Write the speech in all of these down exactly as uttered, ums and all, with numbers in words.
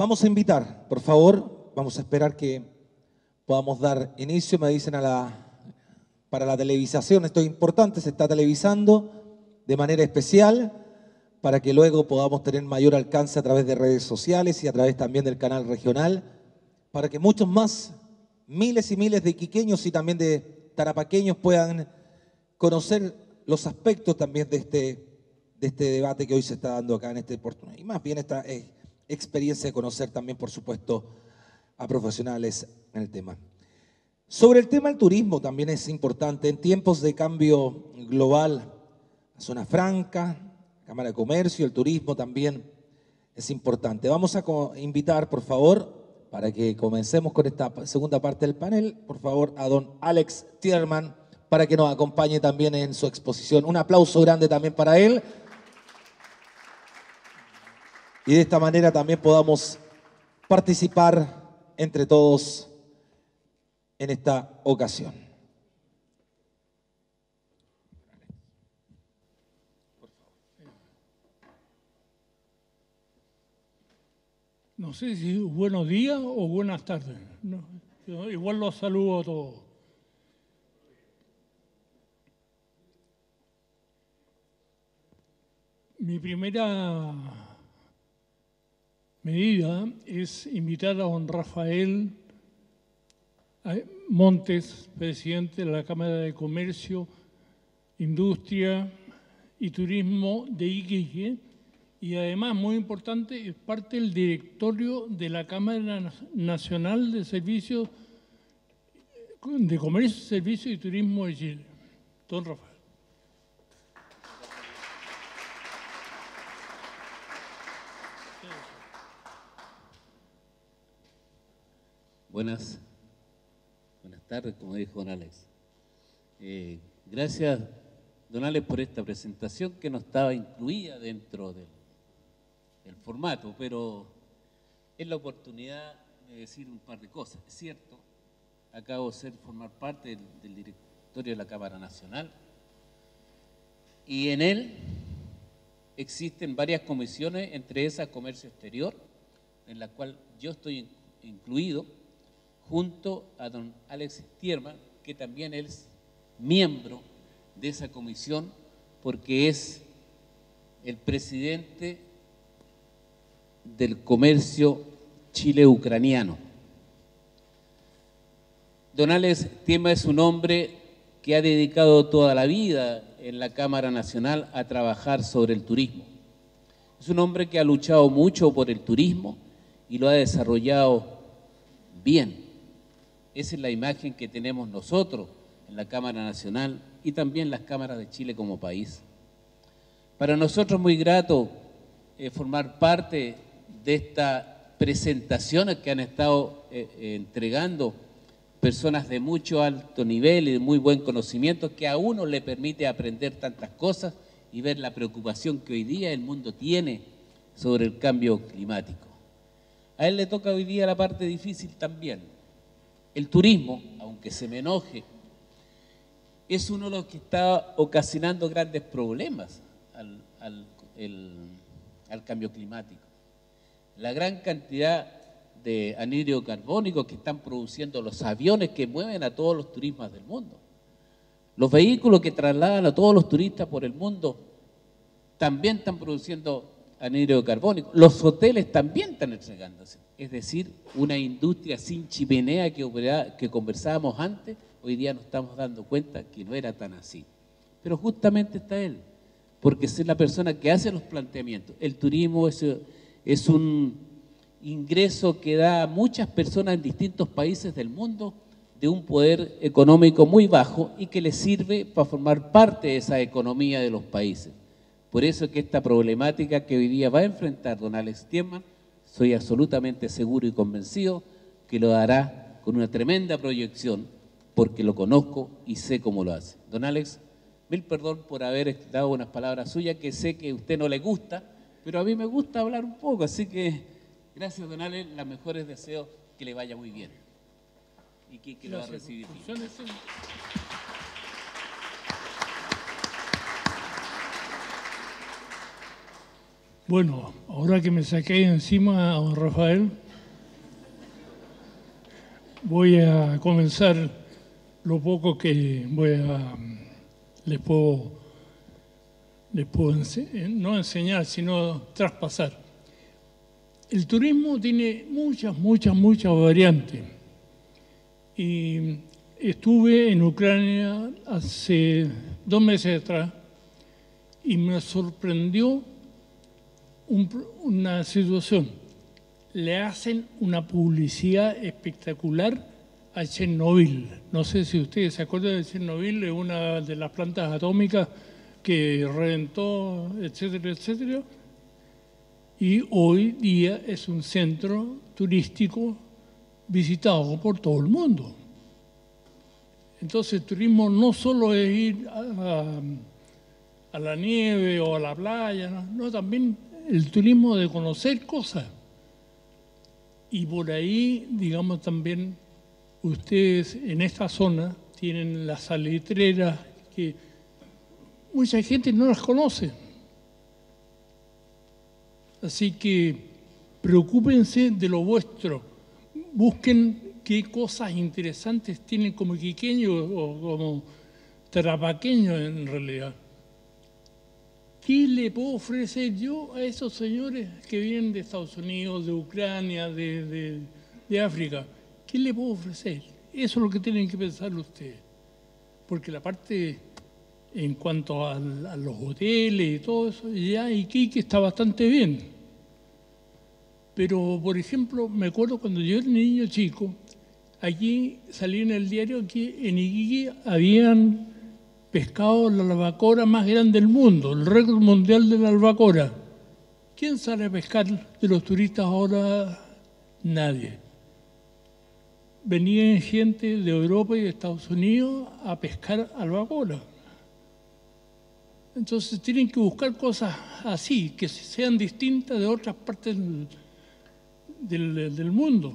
Vamos a invitar, por favor, vamos a esperar que podamos dar inicio. Me dicen a la, para la televisación, esto es importante, se está televisando de manera especial para que luego podamos tener mayor alcance a través de redes sociales y a través también del canal regional, para que muchos más, miles y miles de iquiqueños y también de tarapaqueños puedan conocer los aspectos también de este, de este debate que hoy se está dando acá en este oportunidad. Y más bien esta eh, experiencia de conocer también, por supuesto, a profesionales en el tema. Sobre el tema del turismo también es importante. En tiempos de cambio global, la zona franca, Cámara de Comercio, el turismo también es importante. Vamos a invitar, por favor, para que comencemos con esta segunda parte del panel, por favor, a don Alex Tierman, para que nos acompañe también en su exposición. Un aplauso grande también para él. Y de esta manera también podamos participar entre todos en esta ocasión. No sé si buenos días o buenas tardes. No, igual los saludo a todos. Mi primera medida es invitar a don Rafael Montes, presidente de la Cámara de Comercio, Industria y Turismo de Iquique, y además, muy importante, es parte del directorio de la Cámara Nacional de Servicios de Comercio, Servicios y Turismo de Chile. Don Rafael. Buenas, buenas tardes, como dijo don Alex. Eh, gracias, don Alex, por esta presentación que no estaba incluida dentro del, del formato, pero es la oportunidad de decir un par de cosas. Es cierto, acabo de ser, formar parte del, del directorio de la Cámara Nacional y en él existen varias comisiones, entre esas Comercio Exterior, en la cual yo estoy incluido, junto a don Alex Tierman, que también es miembro de esa comisión, porque es el presidente del comercio chile-ucraniano. Don Alex Tierman es un hombre que ha dedicado toda la vida en la Cámara Nacional a trabajar sobre el turismo. Es un hombre que ha luchado mucho por el turismo y lo ha desarrollado bien. Esa es la imagen que tenemos nosotros en la Cámara Nacional y también las cámaras de Chile como país. Para nosotros es muy grato eh, formar parte de estas presentaciones que han estado eh, eh, entregando personas de mucho alto nivel y de muy buen conocimiento, que a uno le permite aprender tantas cosas y ver la preocupación que hoy día el mundo tiene sobre el cambio climático. A él le toca hoy día la parte difícil también. El turismo, aunque se me enoje, es uno de los que está ocasionando grandes problemas al, al, el, al cambio climático. La gran cantidad de anhídrido carbónico que están produciendo los aviones que mueven a todos los turistas del mundo. Los vehículos que trasladan a todos los turistas por el mundo también están produciendo anhídrido carbónico. Los hoteles también están entregándose. Es decir, una industria sin chimenea que, opera, que conversábamos antes, hoy día nos estamos dando cuenta que no era tan así. Pero justamente está él, porque es la persona que hace los planteamientos. El turismo es, es un ingreso que da a muchas personas en distintos países del mundo de un poder económico muy bajo y que les sirve para formar parte de esa economía de los países. Por eso que esta problemática que hoy día va a enfrentar don Alex Tierman, soy absolutamente seguro y convencido que lo hará con una tremenda proyección, porque lo conozco y sé cómo lo hace. Don Alex, mil perdón por haber dado unas palabras suyas que sé que a usted no le gusta, pero a mí me gusta hablar un poco, así que gracias, don Alex, los mejores deseos, que le vaya muy bien y que, que lo va a recibir bien. Bueno, ahora que me saqué encima a don Rafael, voy a comenzar lo poco que voy a, les puedo, les puedo ense- no enseñar, sino traspasar. El turismo tiene muchas, muchas, muchas variantes. Y estuve en Ucrania hace dos meses atrás y me sorprendió un- una situación. Le hacen una publicidad espectacular a Chernobyl. No sé si ustedes se acuerdan de Chernobyl, es una de las plantas atómicas que reventó, etcétera, etcétera. Y hoy día es un centro turístico visitado por todo el mundo. Entonces el turismo no solo es ir a, a- a la nieve o a la playa, no, no, también el turismo de conocer cosas. Y por ahí, digamos, también ustedes en esta zona tienen las salitreras que mucha gente no las conoce. Así que preocúpense de lo vuestro. Busquen qué cosas interesantes tienen como quiqueños o como tarapaqueños en realidad. ¿Qué le puedo ofrecer yo a esos señores que vienen de Estados Unidos, de Ucrania, de, de- de África? ¿Qué le puedo ofrecer? Eso es lo que tienen que pensar ustedes. Porque la parte en cuanto al- a los hoteles y todo eso, ya Iquique está bastante bien. Pero, por ejemplo, me acuerdo cuando yo era niño chico, allí salía en el diario que en Iquique habían pescado la albacora más grande del mundo, el récord mundial de la albacora. ¿Quién sale a pescar de los turistas ahora? Nadie. Venían gente de Europa y de Estados Unidos a pescar albacora. Entonces tienen que buscar cosas así, que sean distintas de otras partes del, del- del mundo.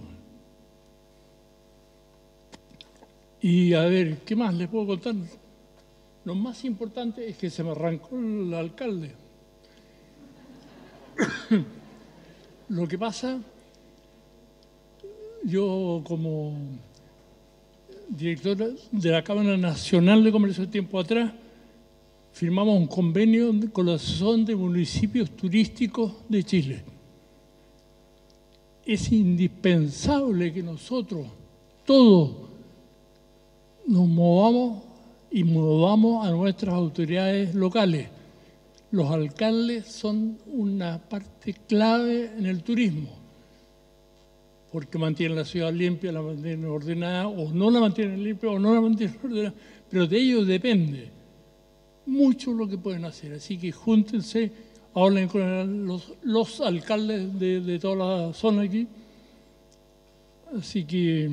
Y a ver, ¿qué más les puedo contar? Lo más importante es que se me arrancó el alcalde. Lo que pasa, yo como director de la Cámara Nacional de Comercio de tiempo atrás, firmamos un convenio con la Asociación de Municipios Turísticos de Chile. Es indispensable que nosotros, todos, nos movamos y movamos a nuestras autoridades locales. Los alcaldes son una parte clave en el turismo, porque mantienen la ciudad limpia, la mantienen ordenada, o no la mantienen limpia, o no la mantienen ordenada, pero de ellos depende mucho lo que pueden hacer. Así que júntense, hablen con los, los alcaldes de, de toda la zona aquí. Así que,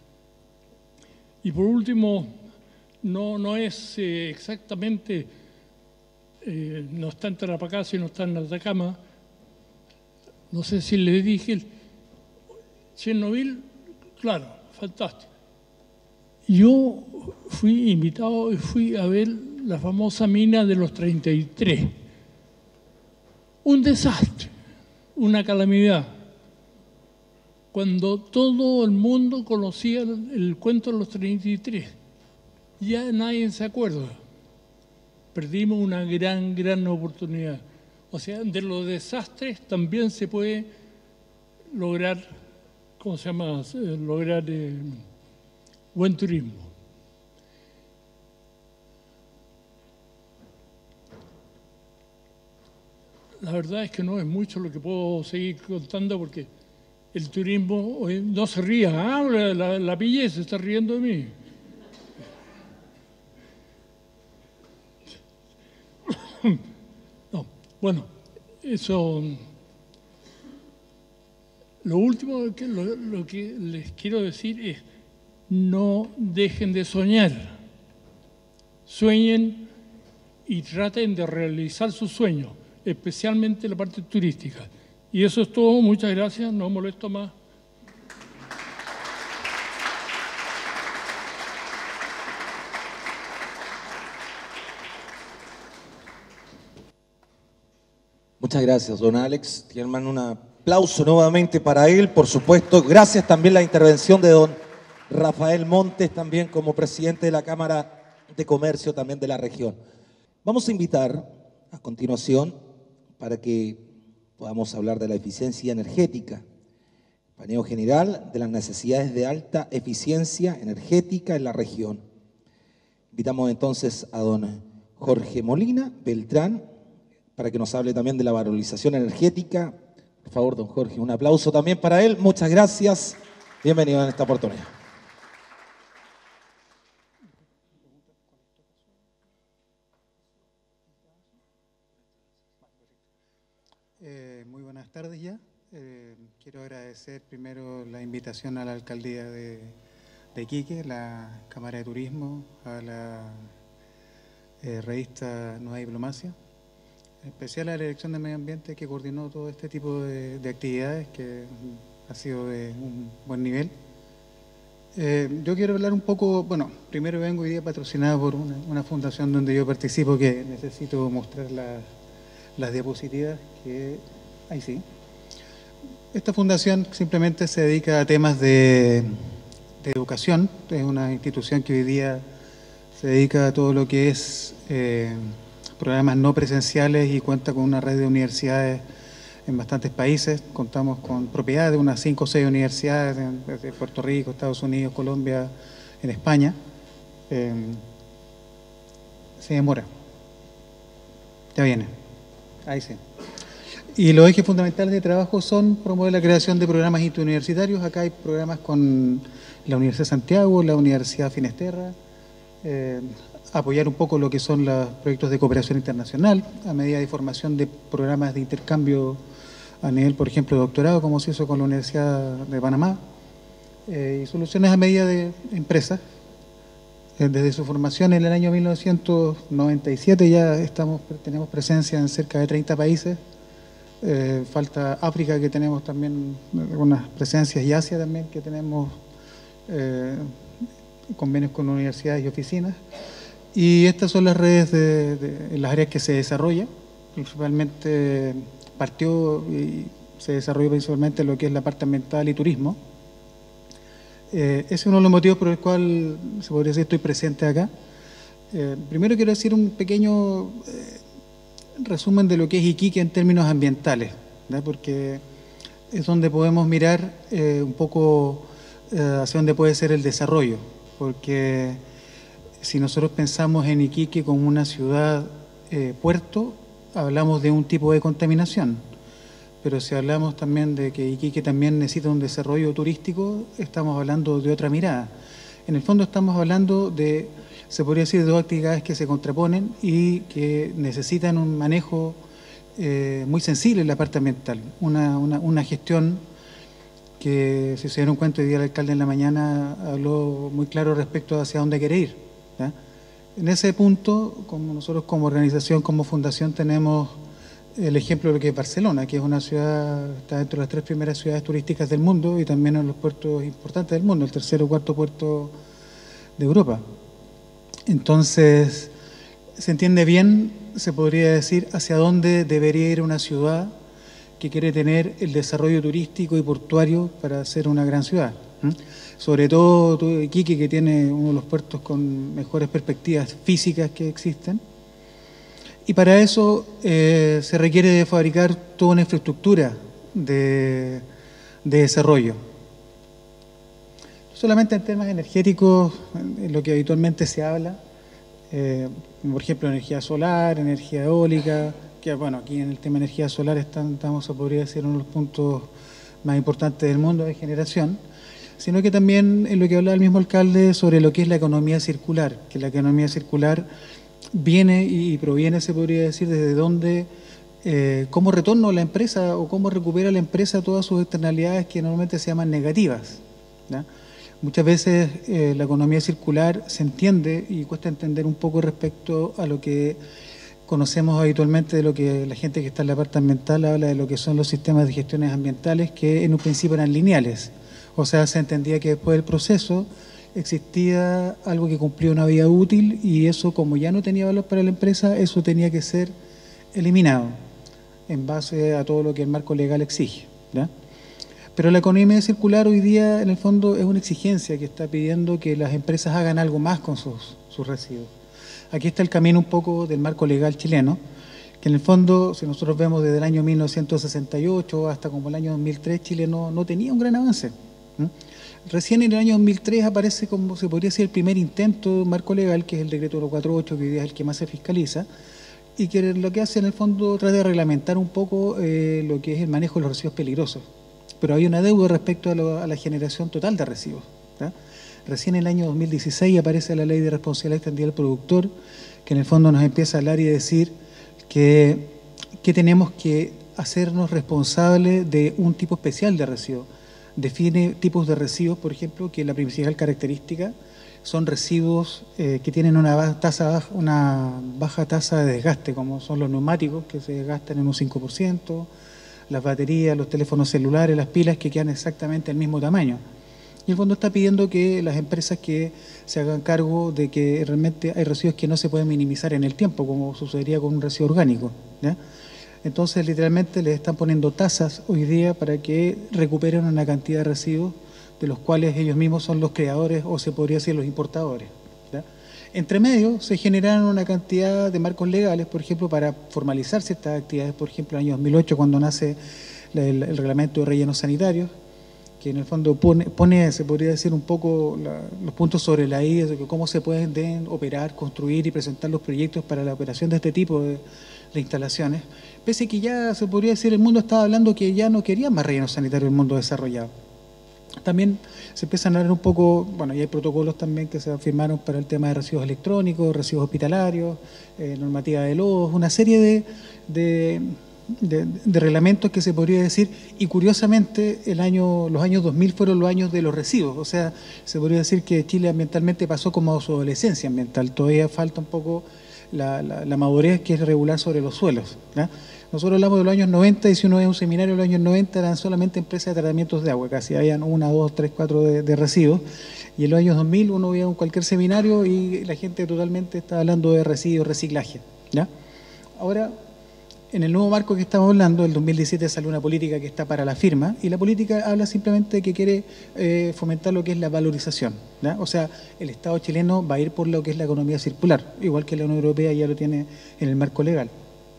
y por último, no, no es eh, exactamente, eh, no está en Tarapacá, sino está en Atacama. No sé si les dije, Chernobyl, claro, fantástico. Yo fui invitado y fui a ver la famosa mina de los treinta y tres. Un desastre, una calamidad. Cuando todo el mundo conocía el, el cuento de los treinta y tres, ya nadie se acuerda. Perdimos una gran, gran oportunidad. O sea, de los desastres también se puede lograr, ¿cómo se llama? Eh, Lograr eh, buen turismo. La verdad es que no es mucho lo que puedo seguir contando porque el turismo, hoy- no se ría, ah, la, la, la pillé, se está riendo de mí. No, bueno, eso, lo último que, lo, lo que les quiero decir es, no dejen de soñar, sueñen y traten de realizar sus sueños, especialmente la parte turística. Y eso es todo, muchas gracias, no molesto más. Muchas Muchas gracias, don Alex Tierman. Un aplauso nuevamente para él, por supuesto. Gracias también la intervención de don Rafael Montes, también como presidente de la Cámara de Comercio también de la región. Vamos a invitar a continuación para que podamos hablar de la eficiencia energética. Paneo general de las necesidades de alta eficiencia energética en la región. Invitamos entonces a don Jorge Molina Beltrán para que nos hable también de la valorización energética. Por favor, don Jorge, un aplauso también para él. Muchas gracias. Bienvenido en esta oportunidad. Eh, muy buenas tardes ya. Eh, quiero agradecer primero la invitación a la alcaldía de, de Iquique, la Cámara de Turismo, a la eh, revista Nueva Diplomacia, en especial a la Dirección de Medio Ambiente que coordinó todo este tipo de, de actividades que ha sido de un buen nivel. Eh, yo quiero hablar un poco, bueno, primero vengo hoy día patrocinado por una, una fundación donde yo participo que necesito mostrar la, las diapositivas que... Ahí sí. Esta fundación simplemente se dedica a temas de, de educación. Es una institución que hoy día se dedica a todo lo que es eh, programas no presenciales y cuenta con una red de universidades en bastantes países. Contamos con propiedad de unas cinco o seis universidades en, desde Puerto Rico, Estados Unidos, Colombia, en España. Eh, se demora. Ya viene. Ahí sí. Y los ejes fundamentales de trabajo son promover la creación de programas interuniversitarios. Acá hay programas con la Universidad de Santiago, la Universidad Finisterra, eh, apoyar un poco lo que son los proyectos de cooperación internacional, a medida de formación de programas de intercambio a nivel, por ejemplo, de doctorado, como se hizo con la Universidad de Panamá, eh, y soluciones a medida de empresas. Eh, desde su formación en el año mil novecientos noventa y siete ya estamos, tenemos presencia en cerca de treinta países. Eh, falta África, que tenemos también algunas presencias, y Asia también, que tenemos eh, convenios con universidades y oficinas. Y estas son las redes de, de, en las áreas que se desarrolla. Principalmente partió y se desarrolló principalmente lo que es la parte ambiental y turismo. Eh, ese es uno de los motivos por el cual se podría decir estoy presente acá. Eh, primero quiero decir un pequeño eh, resumen de lo que es Iquique en términos ambientales, ¿verdad? Porque es donde podemos mirar eh, un poco eh, hacia dónde puede ser el desarrollo, porque si nosotros pensamos en Iquique como una ciudad eh, puerto, hablamos de un tipo de contaminación, pero si hablamos también de que Iquique también necesita un desarrollo turístico, estamos hablando de otra mirada. En el fondo estamos hablando de, se podría decir, de dos actividades que se contraponen y que necesitan un manejo eh, muy sensible en la parte ambiental. Una, una, una gestión que, si se dieron cuenta, hoy día el alcalde en la mañana habló muy claro respecto hacia dónde quiere ir, ¿ya? En ese punto, como nosotros como organización, como fundación, tenemos el ejemplo de lo que es Barcelona, que es una ciudad, está dentro de las tres primeras ciudades turísticas del mundo y también en los puertos importantes del mundo, el tercer o cuarto puerto de Europa. Entonces, se entiende bien, se podría decir, hacia dónde debería ir una ciudad que quiere tener el desarrollo turístico y portuario para ser una gran ciudad. ¿Mm? Sobre todo Iquique, que tiene uno de los puertos con mejores perspectivas físicas que existen. Y para eso eh, se requiere de fabricar toda una infraestructura de, de desarrollo. Solamente en temas energéticos, en lo que habitualmente se habla, eh, por ejemplo, energía solar, energía eólica, que bueno, aquí en el tema de energía solar están, estamos, a podría decir, uno de los puntos más importantes del mundo de generación, sino que también en lo que hablaba el mismo alcalde sobre lo que es la economía circular, que la economía circular viene y proviene, se podría decir, desde dónde, eh, cómo retorno a la empresa o cómo recupera la empresa todas sus externalidades que normalmente se llaman negativas, ¿ya? Muchas veces eh, la economía circular se entiende y cuesta entender un poco respecto a lo que conocemos habitualmente de lo que la gente que está en la parte ambiental habla de lo que son los sistemas de gestiones ambientales, que en un principio eran lineales. O sea, se entendía que después del proceso existía algo que cumplía una vida útil y eso, como ya no tenía valor para la empresa, eso tenía que ser eliminado. en base a todo lo que el marco legal exige, ¿ya? Pero la economía circular hoy día, en el fondo, es una exigencia que está pidiendo que las empresas hagan algo más con sus, sus residuos. Aquí está el camino un poco del marco legal chileno, que en el fondo, si nosotros vemos desde el año mil novecientos sesenta y ocho hasta como el año dos mil tres, Chile no, no tenía un gran avance. ¿Mm? Recién en el año dos mil tres aparece, como se podría decir, el primer intento de un marco legal, que es el decreto cuarenta y ocho, que hoy día es el que más se fiscaliza, y que lo que hace en el fondo trata de reglamentar un poco eh, lo que es el manejo de los residuos peligrosos. Pero hay una deuda respecto a, lo, a la generación total de residuos, ¿tá? Recién en el año dos mil dieciséis aparece la Ley de Responsabilidad Extendida del Productor, que en el fondo nos empieza a hablar y decir que, que tenemos que hacernos responsables de un tipo especial de residuos. Define tipos de residuos, por ejemplo, que la principal característica son residuos eh, que tienen una baja, tasa, una baja tasa de desgaste, como son los neumáticos, que se desgastan en un cinco por ciento, las baterías, los teléfonos celulares, las pilas, que quedan exactamente del mismo tamaño. Y el fondo está pidiendo que las empresas que se hagan cargo de que realmente hay residuos que no se pueden minimizar en el tiempo, como sucedería con un residuo orgánico, ¿ya? Entonces, literalmente, les están poniendo tasas hoy día para que recuperen una cantidad de residuos de los cuales ellos mismos son los creadores, o se podría decir los importadores, ¿ya? Entre medio se generaron una cantidad de marcos legales, por ejemplo, para formalizar ciertas actividades. Por ejemplo, en el año dos mil ocho, cuando nace el, el reglamento de rellenos sanitarios, que en el fondo pone, pone se podría decir, un poco la, los puntos sobre la I, de cómo se pueden de, operar, construir y presentar los proyectos para la operación de este tipo de, de instalaciones. Pese que ya se podría decir, el mundo estaba hablando que ya no quería más rellenos sanitarios el mundo desarrollado. También se empiezan a hablar un poco, bueno, y hay protocolos también que se firmaron para el tema de residuos electrónicos, residuos hospitalarios, eh, normativa de lodos, una serie de, de, de, de reglamentos que se podría decir, y curiosamente el año, los años dos mil fueron los años de los residuos, o sea, se podría decir que Chile ambientalmente pasó como a su adolescencia ambiental, todavía falta un poco la, la, la madurez que es regular sobre los suelos, ¿ya? Nosotros hablamos de los años noventa, y si uno ve un seminario de los años noventa eran solamente empresas de tratamientos de agua, casi habían una, dos, tres, cuatro de, de residuos, y en los años dos mil uno veía cualquier seminario y la gente totalmente estaba hablando de residuos, reciclaje, ¿ya? Ahora, en el nuevo marco que estamos hablando, el dos mil diecisiete salió una política que está para la firma, y la política habla simplemente de que quiere eh, fomentar lo que es la valorización, ¿ya? O sea, el Estado chileno va a ir por lo que es la economía circular, igual que la Unión Europea ya lo tiene en el marco legal.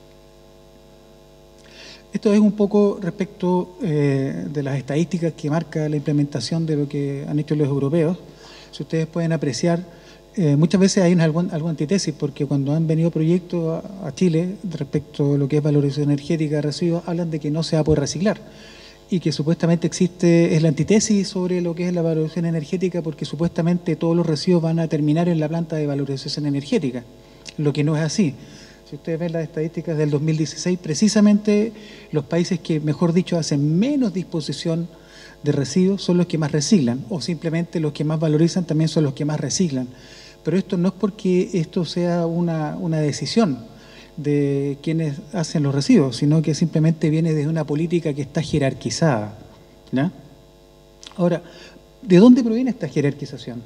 Esto es un poco respecto eh, de las estadísticas que marca la implementación de lo que han hecho los europeos. Si ustedes pueden apreciar, eh, muchas veces hay una, algo, algo antítesis, porque cuando han venido proyectos a, a Chile respecto a lo que es valorización energética de residuos, hablan de que no se va a poder reciclar, y que supuestamente existe, es la antítesis sobre lo que es la valorización energética, porque supuestamente todos los residuos van a terminar en la planta de valorización energética, lo que no es así. Si ustedes ven las estadísticas del dos mil dieciséis, precisamente los países que, mejor dicho, hacen menos disposición de residuos son los que más reciclan, o simplemente los que más valorizan también son los que más reciclan. Pero esto no es porque esto sea una, una decisión de quienes hacen los residuos, sino que simplemente viene desde una política que está jerarquizada, ¿ya? Ahora, ¿de dónde proviene esta jerarquización?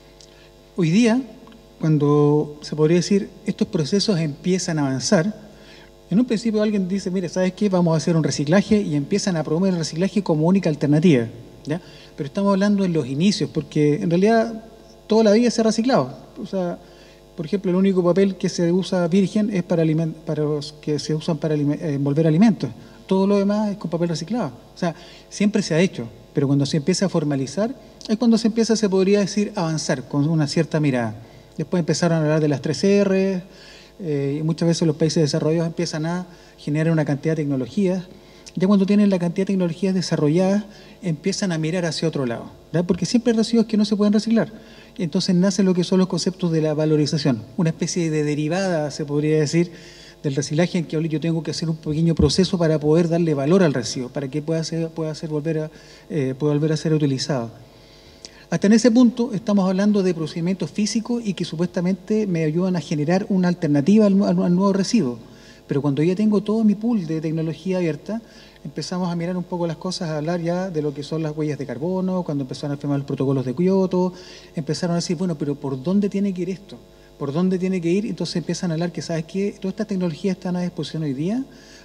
Hoy día, cuando se podría decir estos procesos empiezan a avanzar, en un principio alguien dice, mire, ¿sabes qué? Vamos a hacer un reciclaje, y empiezan a promover el reciclaje como única alternativa, ¿ya? Pero estamos hablando en los inicios, porque en realidad toda la vida se ha reciclado. O sea, por ejemplo, el único papel que se usa virgen es para, aliment para los que se usan para envolver alimentos. Todo lo demás es con papel reciclado. O sea, siempre se ha hecho, pero cuando se empieza a formalizar es cuando se empieza, se podría decir, a avanzar con una cierta mirada. Después empezaron a hablar de las tres erre, eh, y muchas veces los países desarrollados empiezan a generar una cantidad de tecnologías. Ya cuando tienen la cantidad de tecnologías desarrolladas, empiezan a mirar hacia otro lado, ¿verdad? Porque siempre hay residuos que no se pueden reciclar. Entonces nace lo que son los conceptos de la valorización, una especie de derivada, se podría decir, del reciclaje, en que yo tengo que hacer un pequeño proceso para poder darle valor al residuo, para que pueda ser, pueda ser volver a, eh, pueda volver a ser utilizado. Hasta en ese punto estamos hablando de procedimientos físicos y que supuestamente me ayudan a generar una alternativa al, al, al nuevo residuo. Pero cuando ya tengo todo mi pool de tecnología abierta, empezamos a mirar un poco las cosas, a hablar ya de lo que son las huellas de carbono, cuando empezaron a firmar los protocolos de Kioto, empezaron a decir, bueno, pero ¿por dónde tiene que ir esto? ¿Por dónde tiene que ir? Entonces empiezan a hablar que, ¿sabes qué? Todas estas tecnologías están a disposición hoy día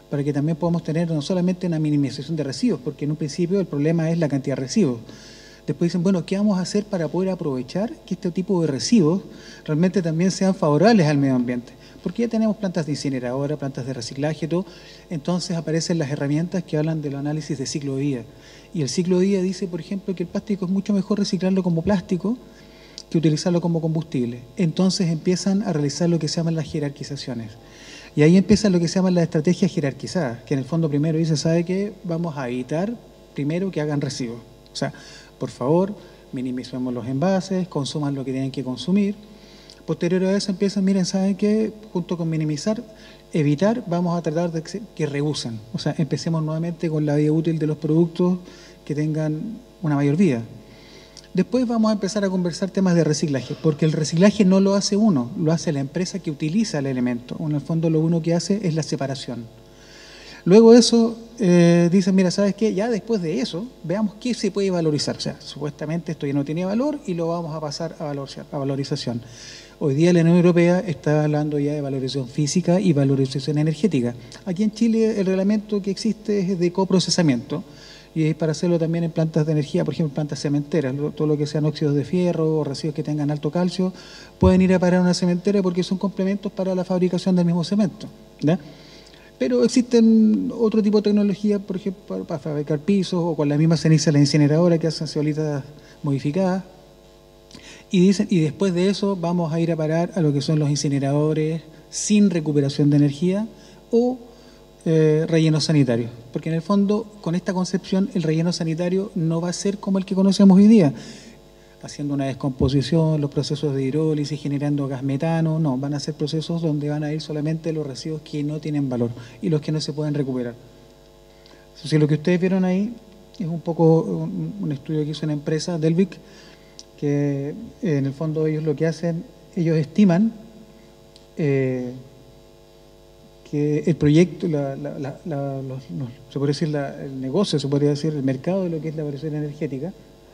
para que también podamos tener no solamente una minimización de residuos, porque en un principio el problema es la cantidad de residuos. Después dicen, bueno, ¿qué vamos a hacer para poder aprovechar que este tipo de residuos realmente también sean favorables al medio ambiente? Porque ya tenemos plantas de incineradora, plantas de reciclaje, todo. Entonces aparecen las herramientas que hablan del análisis de ciclo de vida. Y el ciclo de vida dice, por ejemplo, que el plástico es mucho mejor reciclarlo como plástico que utilizarlo como combustible. Entonces empiezan a realizar lo que se llaman las jerarquizaciones. Y ahí empieza lo que se llaman las estrategias jerarquizadas, que en el fondo primero dice, ¿sabe qué? Vamos a evitar primero que hagan residuos. O sea, por favor, minimicemos los envases, consuman lo que tienen que consumir. Posterior a eso empiezan, miren, ¿saben qué? Junto con minimizar, evitar, vamos a tratar de que reusen. O sea, empecemos nuevamente con la vida útil de los productos que tengan una mayor vida. Después vamos a empezar a conversar temas de reciclaje, porque el reciclaje no lo hace uno, lo hace la empresa que utiliza el elemento. En el fondo lo uno que hace es la separación. Luego de eso, eh, dicen, mira, ¿sabes qué? Ya después de eso, veamos qué se puede valorizar. O sea, supuestamente esto ya no tiene valor y lo vamos a pasar a, valor, a valorización. Hoy día la Unión Europea está hablando ya de valorización física y valorización energética. Aquí en Chile el reglamento que existe es de coprocesamiento y es para hacerlo también en plantas de energía, por ejemplo, plantas cementeras. Todo lo que sean óxidos de fierro o residuos que tengan alto calcio pueden ir a parar a una cementera porque son complementos para la fabricación del mismo cemento, ¿ya? Pero existen otro tipo de tecnología, por ejemplo, para, para fabricar pisos o con la misma ceniza de la incineradora que hacen ceolitas modificadas. Y dicen, y después de eso vamos a ir a parar a lo que son los incineradores sin recuperación de energía o eh, rellenos sanitarios. Porque en el fondo, con esta concepción, el relleno sanitario no va a ser como el que conocemos hoy día, haciendo una descomposición, los procesos de hidrólisis, generando gas metano. No, van a ser procesos donde van a ir solamente los residuos que no tienen valor y los que no se pueden recuperar. Entonces, lo que ustedes vieron ahí es un poco un, un estudio que hizo una empresa, Delvic, que eh, en el fondo ellos lo que hacen, ellos estiman eh, que el proyecto, la, la, la, la, los, los, se podría decir la, el negocio, se podría decir el mercado de lo que es la evaluación energética,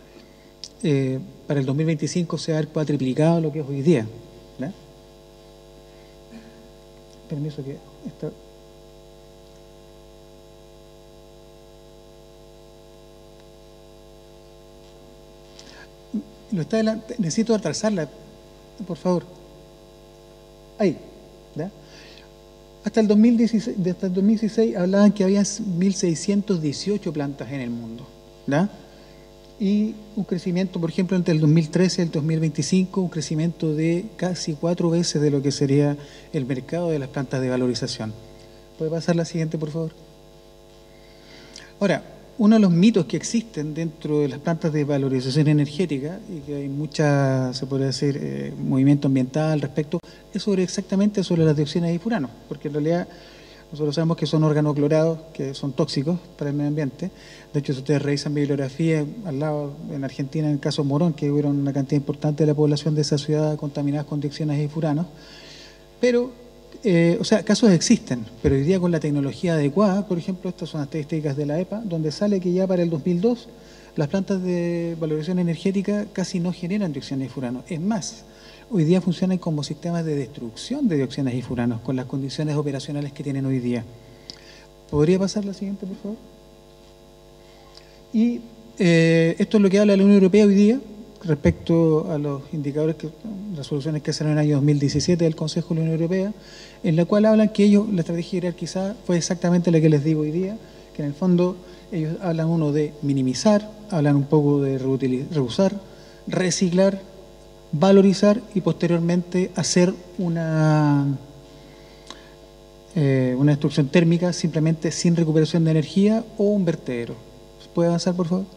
eh, para el dos mil veinticinco se va a haber cuatriplicado lo que es hoy día, ¿no? Permiso que esto... Lo está adelante. Necesito atrasarla, por favor. Ahí, ¿ya? Hasta el dos mil dieciséis, hasta el dos mil dieciséis hablaban que había mil seiscientas dieciocho plantas en el mundo, ¿ya? Y un crecimiento, por ejemplo, entre el dos mil trece y el dos mil veinticinco, un crecimiento de casi cuatro veces de lo que sería el mercado de las plantas de valorización. ¿Puede pasar la siguiente, por favor? Ahora, uno de los mitos que existen dentro de las plantas de valorización energética, y que hay mucha, se podría decir, eh, movimiento ambiental al respecto, es sobre exactamente sobre las dioxinas y furanos, porque en realidad nosotros sabemos que son organoclorados, que son tóxicos para el medio ambiente. De hecho, si ustedes revisan bibliografía, al lado, en Argentina, en el caso Morón, que hubo una cantidad importante de la población de esa ciudad contaminada con dioxinas y furanos, pero... Eh, o sea, casos existen, pero hoy día con la tecnología adecuada, por ejemplo, estas son las estadísticas de la E P A, donde sale que ya para el dos mil dos las plantas de valorización energética casi no generan dioxinas y furanos. Es más, hoy día funcionan como sistemas de destrucción de dioxinas y furanos con las condiciones operacionales que tienen hoy día. ¿Podría pasar la siguiente, por favor? Y eh, esto es lo que habla la Unión Europea hoy día respecto a los indicadores, que resoluciones que hacen en el año dos mil diecisiete del Consejo de la Unión Europea, en la cual hablan que ellos, la estrategia jerarquizada fue exactamente la que les digo hoy día, que en el fondo ellos hablan uno de minimizar, hablan un poco de reusar, reciclar, valorizar y posteriormente hacer una, eh, una destrucción térmica simplemente sin recuperación de energía o un vertedero. ¿Puede avanzar, por favor?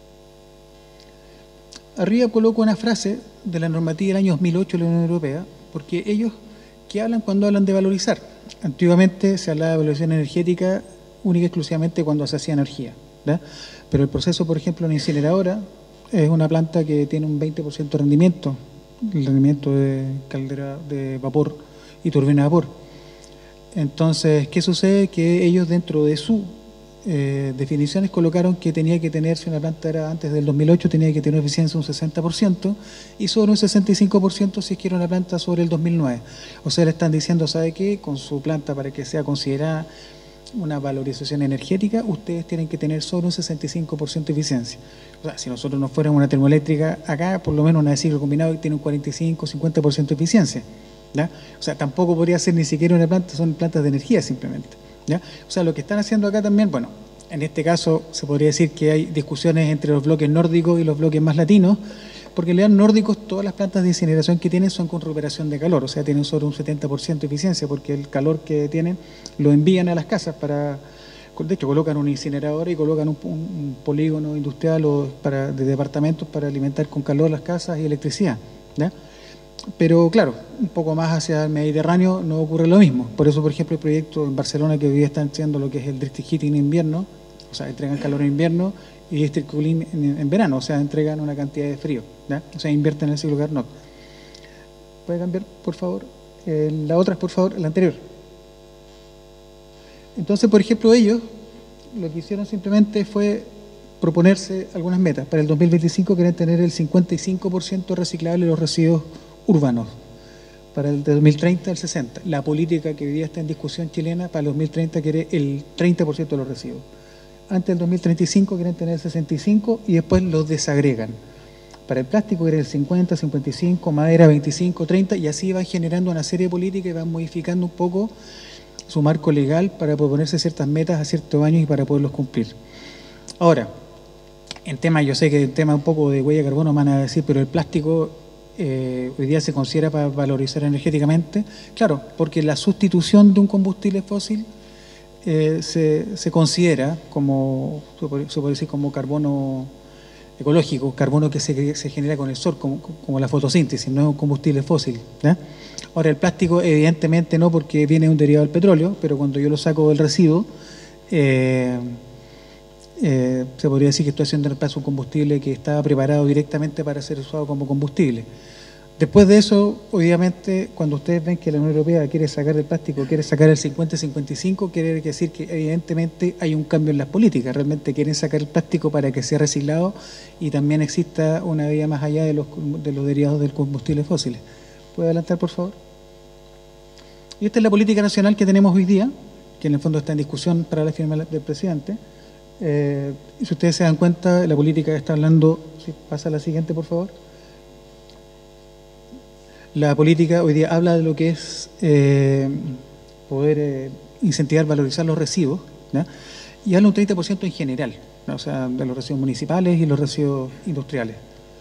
Arriba coloco una frase de la normativa del año dos mil ocho de la Unión Europea, porque ellos, ¿qué hablan cuando hablan de valorizar? Antiguamente se hablaba de valorización energética única y exclusivamente cuando se hacía energía, ¿verdad? Pero el proceso, por ejemplo, en una incineradora es una planta que tiene un veinte por ciento de rendimiento, el rendimiento de caldera de vapor y turbina de vapor. Entonces, ¿qué sucede? Que ellos dentro de su Eh, definiciones colocaron que tenía que tener, si una planta era antes del dos mil ocho, tenía que tener eficiencia un sesenta por ciento y sobre un sesenta y cinco por ciento si es que era una planta sobre el dos mil nueve. O sea, le están diciendo, ¿sabe qué? Con su planta, para que sea considerada una valorización energética, ustedes tienen que tener solo un sesenta y cinco por ciento de eficiencia. O sea, si nosotros no fuéramos una termoeléctrica acá, por lo menos una de ciclo combinado que tiene un cuarenta y cinco, cincuenta por ciento de eficiencia, ¿ya? O sea, tampoco podría ser ni siquiera una planta, son plantas de energía simplemente, ¿ya? O sea, lo que están haciendo acá también, bueno, en este caso se podría decir que hay discusiones entre los bloques nórdicos y los bloques más latinos, porque en realidad nórdicos todas las plantas de incineración que tienen son con recuperación de calor, o sea, tienen solo un setenta por ciento de eficiencia, porque el calor que tienen lo envían a las casas para, de hecho colocan un incinerador y colocan un, un, un polígono industrial o para, de departamentos para alimentar con calor las casas y electricidad, ¿ya? Pero claro, un poco más hacia el Mediterráneo no ocurre lo mismo. Por eso, por ejemplo, el proyecto en Barcelona que hoy día están haciendo lo que es el district heating en invierno, o sea, entregan calor en invierno, y district cooling en, en verano, o sea, entregan una cantidad de frío, ¿ya? O sea, invierten en el ciclo Carnot. ¿Puede cambiar, por favor? Eh, la otra, por favor, la anterior. Entonces, por ejemplo, ellos lo que hicieron simplemente fue proponerse algunas metas. Para el dos mil veinticinco quieren tener el cincuenta y cinco por ciento reciclable de los residuos urbanos. Para el de dos mil treinta, el sesenta por ciento. La política que hoy día está en discusión chilena, para el dos mil treinta quiere el treinta por ciento de los residuos. Antes del dos mil treinta y cinco quieren tener el sesenta y cinco por ciento y después los desagregan. Para el plástico quieren el cincuenta, cincuenta y cinco, madera veinticinco, treinta, y así van generando una serie de políticas y van modificando un poco su marco legal para proponerse ciertas metas a ciertos años y para poderlos cumplir. Ahora, en tema, yo sé que el tema un poco de huella de carbono me van a decir, pero el plástico eh, hoy día se considera para valorizar energéticamente. Claro, porque la sustitución de un combustible fósil eh, se, se considera como, se puede decir, como carbono ecológico, carbono que se, se genera con el sol, como, como la fotosíntesis, no es un combustible fósil, ¿ya? Ahora, el plástico evidentemente no, porque viene un derivado del petróleo, pero cuando yo lo saco del residuo, eh, eh, se podría decir que estoy haciendo en el plazo un combustible que estaba preparado directamente para ser usado como combustible. Después de eso, obviamente, cuando ustedes ven que la Unión Europea quiere sacar del plástico, quiere sacar el cincuenta cincuenta y cinco, quiere decir que evidentemente hay un cambio en las políticas. Realmente quieren sacar el plástico para que sea reciclado y también exista una vía más allá de los, de los derivados del combustible fósil. ¿Puede adelantar, por favor? Y esta es la política nacional que tenemos hoy día, que en el fondo está en discusión para la firma del presidente. Eh, y si ustedes se dan cuenta, la política está hablando, si pasa a la siguiente, por favor. La política hoy día habla de lo que es eh, poder eh, incentivar, valorizar los residuos, ¿ya? Y habla un treinta por ciento en general, ¿no? O sea, de los residuos municipales y los residuos industriales.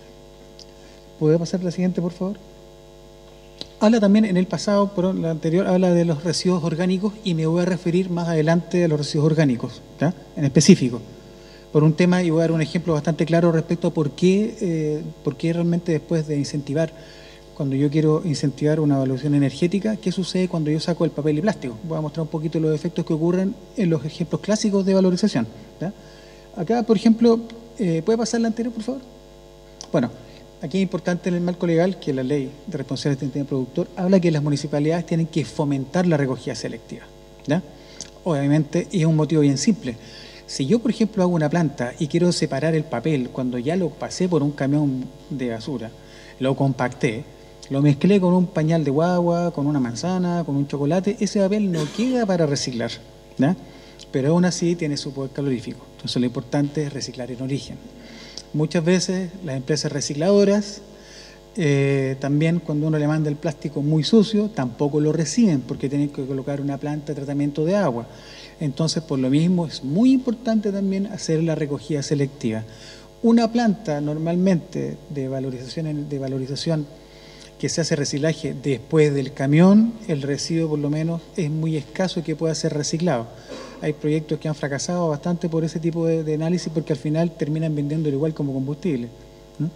¿Puede pasar a la siguiente, por favor? Habla también en el pasado, pero en la anterior, habla de los residuos orgánicos y me voy a referir más adelante a los residuos orgánicos, ¿ya? En específico. Por un tema, y voy a dar un ejemplo bastante claro respecto a por qué, eh, por qué realmente después de incentivar, cuando yo quiero incentivar una evaluación energética, ¿qué sucede cuando yo saco el papel y plástico? Voy a mostrar un poquito los efectos que ocurren en los ejemplos clásicos de valorización, ¿ya? Acá, por ejemplo, eh, ¿puede pasar la anterior, por favor? Bueno, aquí es importante en el marco legal que la ley de responsabilidad del productor habla que las municipalidades tienen que fomentar la recogida selectiva, ¿ya? Obviamente, y es un motivo bien simple. Si yo, por ejemplo, hago una planta y quiero separar el papel cuando ya lo pasé por un camión de basura, lo compacté, lo mezclé con un pañal de guagua, con una manzana, con un chocolate, ese papel no queda para reciclar, ¿ya? Pero aún así tiene su poder calorífico. Entonces lo importante es reciclar en origen. Muchas veces las empresas recicladoras, eh, también cuando uno le manda el plástico muy sucio, tampoco lo reciben porque tienen que colocar una planta de tratamiento de agua. Entonces, por lo mismo, es muy importante también hacer la recogida selectiva. Una planta normalmente de valorización, de valorización que se hace reciclaje después del camión, el residuo por lo menos es muy escaso y que pueda ser reciclado. Hay proyectos que han fracasado bastante por ese tipo de, de análisis porque al final terminan vendiéndolo igual como combustible. ¿Mm?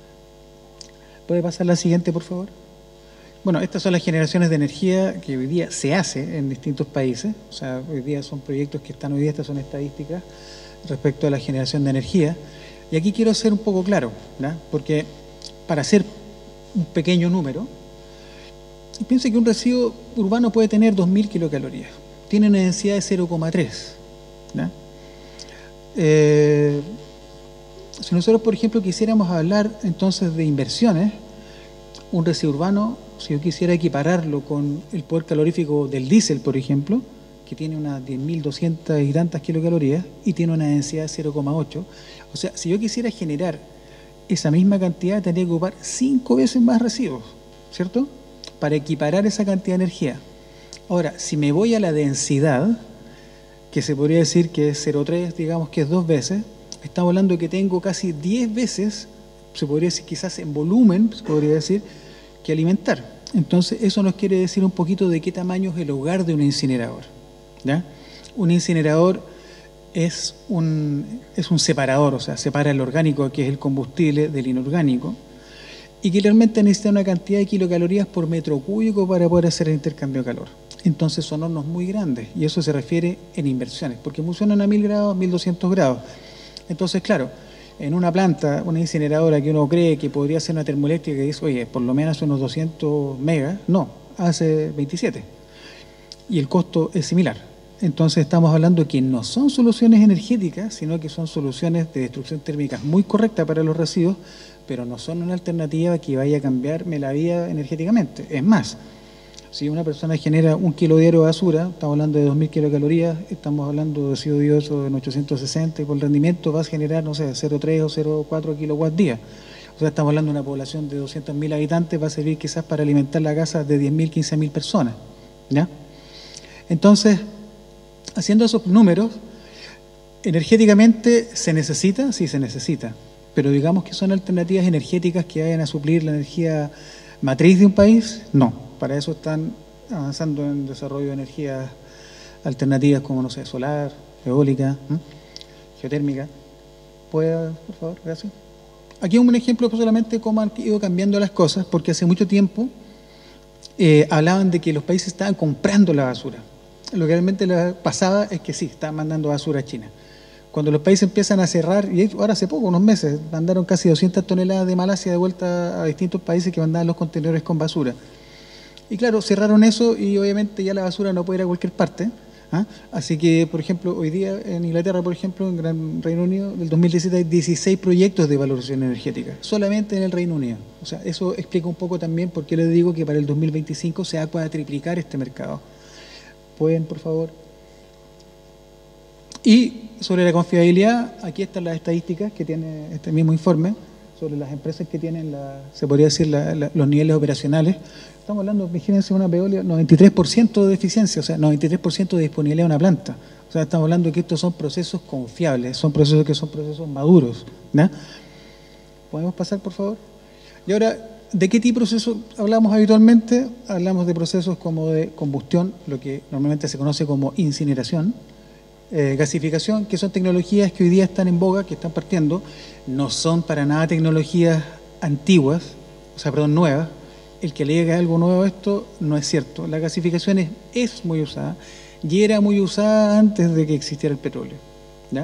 ¿Puede pasar la siguiente, por favor? Bueno, estas son las generaciones de energía que hoy día se hace en distintos países. O sea, hoy día son proyectos que están hoy día, estas son estadísticas respecto a la generación de energía. Y aquí quiero ser un poco claro, ¿no? Porque para hacer un pequeño número, piense que un residuo urbano puede tener dos mil kilocalorías, tiene una densidad de cero coma tres. ¿No? Eh, si nosotros, por ejemplo, quisiéramos hablar entonces de inversiones, un residuo urbano, si yo quisiera equipararlo con el poder calorífico del diésel, por ejemplo, que tiene unas diez mil doscientas y tantas kilocalorías y tiene una densidad de cero coma ocho. O sea, si yo quisiera generar esa misma cantidad, tendría que ocupar cinco veces más residuos, ¿cierto? Para equiparar esa cantidad de energía. Ahora, si me voy a la densidad, que se podría decir que es cero coma tres, digamos que es dos veces, estamos hablando de que tengo casi diez veces, se podría decir quizás en volumen, se podría decir, que alimentar. Entonces, eso nos quiere decir un poquito de qué tamaño es el hogar de un incinerador, ¿ya? Un incinerador es un, es un separador, o sea, separa el orgánico, que es el combustible, del inorgánico, y que realmente necesita una cantidad de kilocalorías por metro cúbico para poder hacer el intercambio de calor. Entonces son hornos muy grandes, y eso se refiere en inversiones, porque funcionan a mil grados, mil doscientos grados. Entonces, claro, en una planta, una incineradora que uno cree que podría ser una termoeléctrica que dice, oye, por lo menos hace unos doscientos megas, no, hace veintisiete. Y el costo es similar. Entonces estamos hablando que no son soluciones energéticas, sino que son soluciones de destrucción térmica muy correctas para los residuos, pero no son una alternativa que vaya a cambiarme la vida energéticamente. Es más, si una persona genera un kilo diario de basura, estamos hablando de dos mil kilocalorías, estamos hablando de óxido dioso en ochocientos sesenta, y por el rendimiento vas a generar, no sé, cero coma tres o cero coma cuatro kilowatts día. O sea, estamos hablando de una población de doscientos mil habitantes, va a servir quizás para alimentar la casa de diez mil, quince mil personas, ¿ya? Entonces, haciendo esos números, energéticamente se necesita, sí se necesita, pero digamos que son alternativas energéticas que vayan a suplir la energía matriz de un país, no. Para eso están avanzando en desarrollo de energías alternativas como, no sé, solar, eólica, ¿eh? geotérmica. ¿Puede, por favor? Gracias. Aquí un ejemplo solamente de cómo han ido cambiando las cosas, porque hace mucho tiempo eh, hablaban de que los países estaban comprando la basura. Lo que realmente pasaba es que sí, estaban mandando basura a China. Cuando los países empiezan a cerrar, y ahora hace poco, unos meses, mandaron casi doscientas toneladas de Malasia de vuelta a distintos países que mandaban los contenedores con basura. Y claro, cerraron eso y obviamente ya la basura no puede ir a cualquier parte. ¿Ah? Así que, por ejemplo, hoy día en Inglaterra, por ejemplo, en Gran Reino Unido, del dos mil diecisiete hay dieciséis proyectos de valoración energética, solamente en el Reino Unido. O sea, eso explica un poco también por qué les digo que para el dos mil veinticinco se va a cuatriplicar este mercado. ¿Pueden, por favor? Y sobre la confiabilidad, aquí están las estadísticas que tiene este mismo informe sobre las empresas que tienen, la, se podría decir, la, la, los niveles operacionales. Estamos hablando, imagínense, una Veolia, noventa y tres por ciento de eficiencia, o sea, noventa y tres por ciento de disponibilidad de una planta. O sea, estamos hablando de que estos son procesos confiables, son procesos que son procesos maduros, ¿no? ¿Podemos pasar, por favor? Y ahora, ¿de qué tipo de procesos hablamos habitualmente? Hablamos de procesos como de combustión, lo que normalmente se conoce como incineración, eh, gasificación, que son tecnologías que hoy día están en boga, que están partiendo, no son para nada tecnologías antiguas, o sea, perdón, nuevas. El que le diga algo nuevo a esto no es cierto. La gasificación es, es muy usada y era muy usada antes de que existiera el petróleo, ¿ya?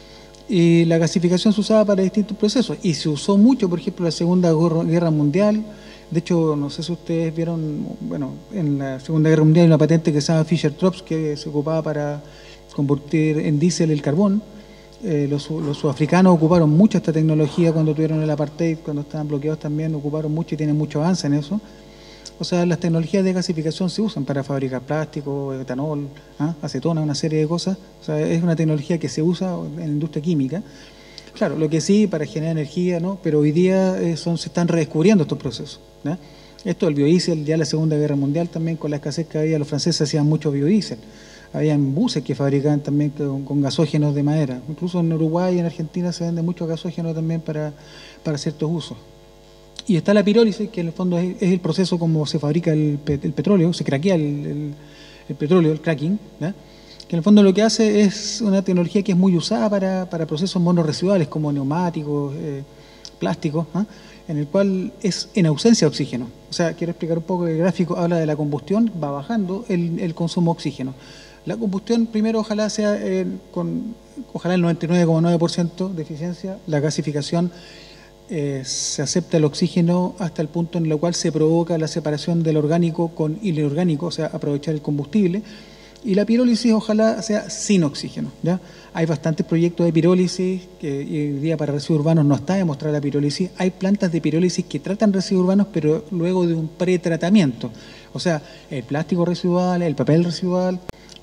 Y la gasificación se usaba para distintos procesos y se usó mucho, por ejemplo, en la Segunda Guerra Mundial. De hecho, no sé si ustedes vieron, bueno, en la Segunda Guerra Mundial hay una patente que se llama Fischer-Tropsch que se ocupaba para convertir en diésel el carbón. Eh, los, los sudafricanos ocuparon mucho esta tecnología cuando tuvieron el apartheid, cuando estaban bloqueados también, ocuparon mucho y tienen mucho avance en eso. O sea, las tecnologías de gasificación se usan para fabricar plástico, etanol, ¿ah? acetona, una serie de cosas. O sea, es una tecnología que se usa en la industria química. Claro, lo que sí, para generar energía, ¿no? Pero hoy día eh, son, se están redescubriendo estos procesos, ¿no? Esto del biodiesel, ya en la Segunda Guerra Mundial también, con la escasez que había, los franceses hacían mucho biodiesel. Habían buses que fabricaban también con, con gasógenos de madera. Incluso en Uruguay y en Argentina se vende mucho gasógeno también para, para ciertos usos. Y está la pirólisis, que en el fondo es, es el proceso como se fabrica el, el petróleo, se craquea el, el, el petróleo, el cracking, ¿no? Que en el fondo lo que hace es una tecnología que es muy usada para, para procesos monoresiduales como neumáticos, eh, plásticos, ¿no? En el cual es en ausencia de oxígeno. O sea, quiero explicar un poco, el gráfico habla de la combustión, va bajando el, el consumo de oxígeno. La combustión, primero, ojalá sea eh, con ojalá el noventa y nueve coma nueve por ciento de eficiencia. La gasificación eh, se acepta el oxígeno hasta el punto en el cual se provoca la separación del orgánico con el inorgánico, o sea, aprovechar el combustible. Y la pirólisis ojalá sea sin oxígeno, ¿ya? Hay bastantes proyectos de pirólisis, que hoy día para residuos urbanos no está demostrada la pirólisis. Hay plantas de pirólisis que tratan residuos urbanos, pero luego de un pretratamiento. O sea, el plástico residual, el papel residual,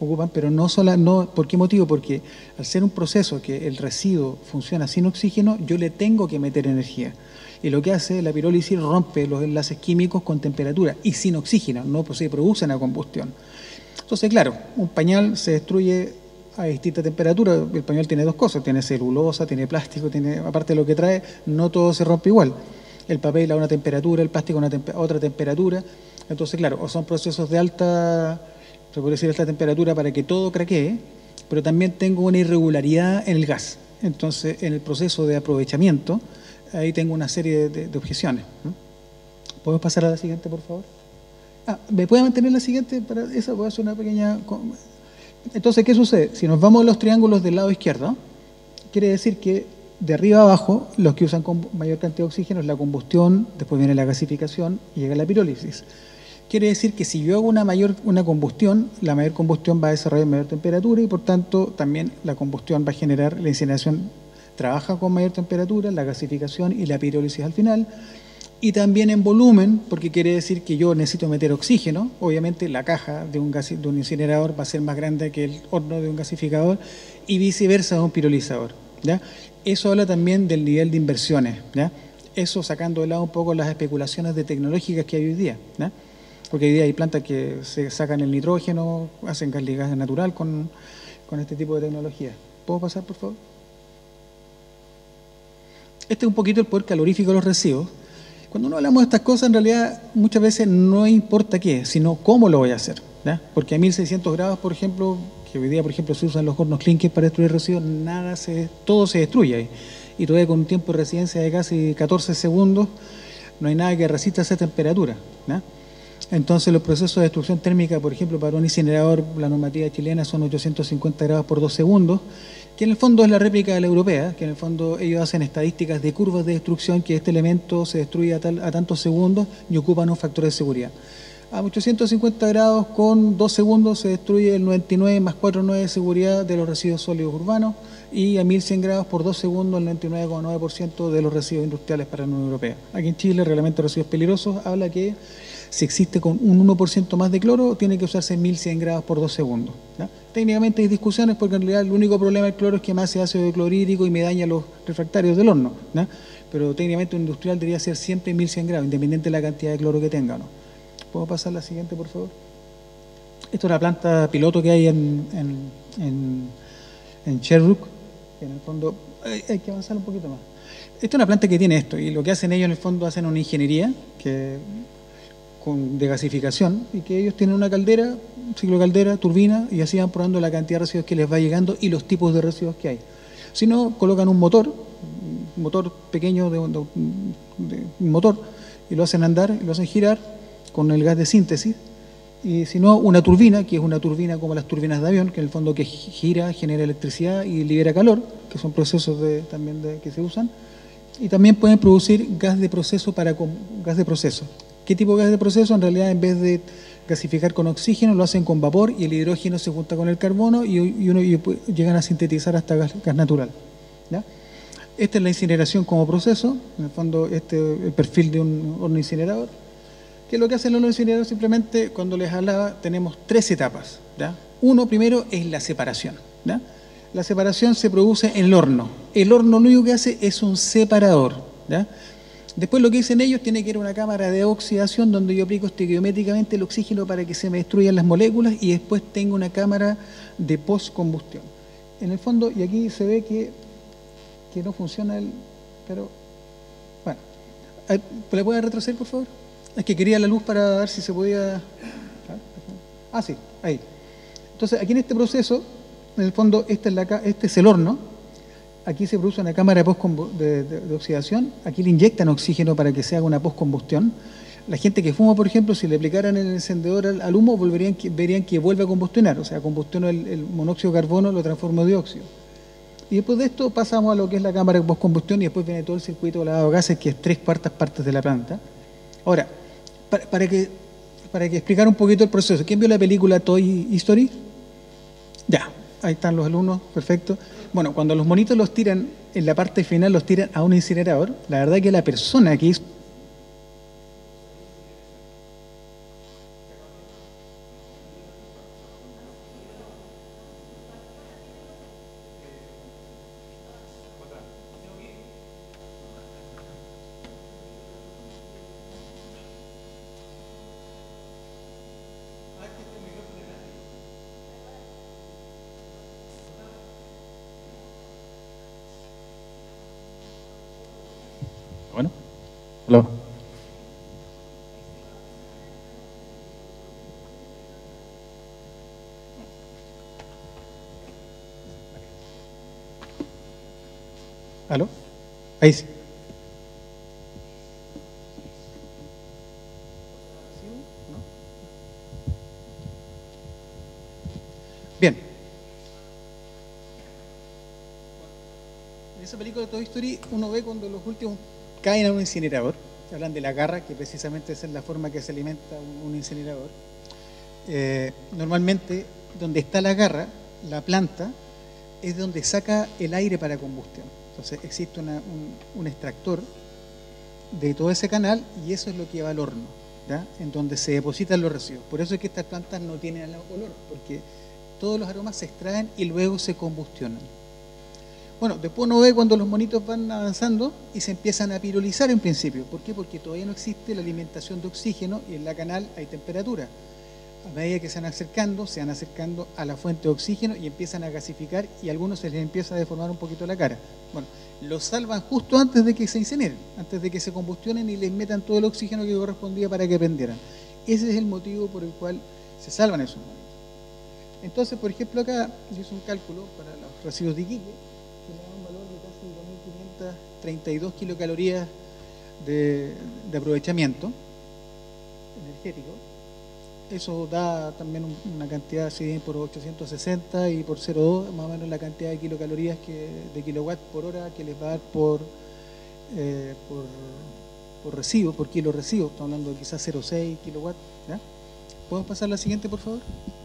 ocupan, pero no sola, no, ¿por qué motivo? Porque al ser un proceso que el residuo funciona sin oxígeno, yo le tengo que meter energía. Y lo que hace la pirólisis rompe los enlaces químicos con temperatura y sin oxígeno, no se produce una combustión. Entonces, claro, un pañal se destruye a distinta temperatura. El pañal tiene dos cosas, tiene celulosa, tiene plástico, tiene, aparte de lo que trae, no todo se rompe igual. El papel a una temperatura, el plástico a una temp- a otra temperatura. Entonces, claro, o son procesos de alta, se puede decir alta temperatura para que todo craquee, pero también tengo una irregularidad en el gas. Entonces, en el proceso de aprovechamiento, ahí tengo una serie de, de, de objeciones. ¿Podemos pasar a la siguiente, por favor? Ah, ¿me puede mantener la siguiente? Para esa voy a hacer una pequeña... Entonces, ¿qué sucede? Si nos vamos a los triángulos del lado izquierdo, quiere decir que de arriba a abajo, los que usan con mayor cantidad de oxígeno es la combustión, después viene la gasificación y llega la pirólisis. Quiere decir que si yo hago una mayor una combustión, la mayor combustión va a desarrollar mayor temperatura y por tanto también la combustión va a generar, la incineración trabaja con mayor temperatura, la gasificación y la pirólisis al final. Y también en volumen, porque quiere decir que yo necesito meter oxígeno. Obviamente la caja de un, gas, de un incinerador va a ser más grande que el horno de un gasificador y viceversa de un pirolizador, ¿ya? Eso habla también del nivel de inversiones, ¿ya? Eso sacando de lado un poco las especulaciones de tecnológicas que hay hoy día, ¿ya? Porque hoy día hay plantas que se sacan el nitrógeno, hacen gas gas natural con, con este tipo de tecnología. ¿Puedo pasar, por favor? Este es un poquito el poder calorífico de los residuos. Cuando uno hablamos de estas cosas, en realidad muchas veces no importa qué, sino cómo lo voy a hacer, ¿ya? Porque a mil seiscientos grados, por ejemplo, que hoy día, por ejemplo, se usan los hornos Klinker para destruir residuos, nada se, todo se destruye ahí. Y todavía con un tiempo de residencia de casi catorce segundos, no hay nada que resista esa temperatura, ¿ya? Entonces los procesos de destrucción térmica, por ejemplo, para un incinerador, la normativa chilena son ochocientos cincuenta grados por dos segundos, que en el fondo es la réplica de la europea, que en el fondo ellos hacen estadísticas de curvas de destrucción, que este elemento se destruye a, tal, a tantos segundos y ocupan un factor de seguridad. A ochocientos cincuenta grados con dos segundos se destruye el noventa y nueve más cuatro coma nueve de seguridad de los residuos sólidos urbanos y a mil cien grados por dos segundos el noventa y nueve coma nueve por ciento de los residuos industriales para la Unión Europea. Aquí en Chile el reglamento de residuos peligrosos habla que si existe con un uno por ciento más de cloro, tiene que usarse mil cien grados por dos segundos, ¿ya? Técnicamente hay discusiones porque en realidad el único problema del cloro es que me hace ácido clorhídrico y me daña los refractarios del horno, ¿ya? Pero técnicamente un industrial debería ser siempre mil cien grados, independiente de la cantidad de cloro que tenga, ¿no? ¿Puedo pasar la siguiente, por favor? Esto es la planta piloto que hay en, en, en, en Sherbrooke, que en el fondo hay, hay que avanzar un poquito más. Esta es una planta que tiene esto, y lo que hacen ellos en el fondo hacen una ingeniería que... Con, de gasificación, y que ellos tienen una caldera, un ciclo de caldera, turbina, y así van probando la cantidad de residuos que les va llegando y los tipos de residuos que hay. Si no, colocan un motor, un motor pequeño de, de, de un motor, y lo hacen andar, y lo hacen girar con el gas de síntesis, y si no, una turbina, que es una turbina como las turbinas de avión, que en el fondo que gira, genera electricidad y libera calor, que son procesos de, también de, que se usan, y también pueden producir gas de proceso para gas de proceso. ¿Qué tipo de gas de proceso? En realidad, en vez de gasificar con oxígeno, lo hacen con vapor y el hidrógeno se junta con el carbono y, y, uno, y llegan a sintetizar hasta gas, gas natural, ¿ya? Esta es la incineración como proceso, en el fondo este es el perfil de un horno incinerador. ¿Qué es lo que hace el horno incinerador? Simplemente, cuando les hablaba, tenemos tres etapas, ¿ya? Uno, primero, es la separación, ¿ya? La separación se produce en el horno. El horno lo único que hace es un separador, ¿ya? Después lo que dicen ellos tiene que ir a una cámara de oxidación donde yo aplico estequiométricamente el oxígeno para que se me destruyan las moléculas y después tengo una cámara de postcombustión. En el fondo, y aquí se ve que, que no funciona el... Pero, bueno, ¿le puede retroceder, por favor? Es que quería la luz para ver si se podía... Ah, sí, ahí. Entonces, aquí en este proceso, en el fondo, este es, la, este es el horno. Aquí se produce una cámara de, de, de, de oxidación, aquí le inyectan oxígeno para que se haga una postcombustión. La gente que fuma, por ejemplo, si le aplicaran el encendedor al, al humo, volverían, verían que vuelve a combustionar, o sea, combustiona el, el monóxido de carbono, lo transforma en dióxido. Y después de esto pasamos a lo que es la cámara de postcombustión y después viene todo el circuito de lavado de gases, que es tres cuartas partes de la planta. Ahora, para, para, que, para que explicar un poquito el proceso, ¿quién vio la película Toy Story? Ya, ahí están los alumnos, perfecto. Bueno, cuando los monitos los tiran, en la parte final los tiran a un incinerador, la verdad que la persona que hizo... Aló. ¿Aló? Ahí sí. Bien. En esa película de Toy Story uno ve cuando los últimos caen a un incinerador. Hablan de la garra, que precisamente esa es la forma que se alimenta un, un incinerador. Eh, normalmente, donde está la garra, la planta, es donde saca el aire para combustión. Entonces existe una, un, un extractor de todo ese canal y eso es lo que va al horno, ¿ya? En donde se depositan los residuos. Por eso es que estas plantas no tienen olor, porque todos los aromas se extraen y luego se combustionan. Bueno, después uno ve cuando los monitos van avanzando y se empiezan a pirolizar en principio. ¿Por qué? Porque todavía no existe la alimentación de oxígeno y en la canal hay temperatura. A medida que se van acercando, se van acercando a la fuente de oxígeno y empiezan a gasificar y a algunos se les empieza a deformar un poquito la cara. Bueno, los salvan justo antes de que se incineren, antes de que se combustionen y les metan todo el oxígeno que correspondía para que prendieran. Ese es el motivo por el cual se salvan esos momentos. Entonces, por ejemplo, acá yo hice un cálculo para los residuos de Iquique, que me da un valor de casi dos mil quinientas treinta y dos kilocalorías de, de aprovechamiento energético. Eso da también una cantidad, si por ochocientos sesenta y por cero coma dos, más o menos la cantidad de kilocalorías, que, de kilowatt por hora que les va a dar por, eh, por, por residuo, por kilo residuo. Estamos hablando de quizás cero coma seis kilowatt. ¿Ya? ¿Podemos pasar a la siguiente, por favor?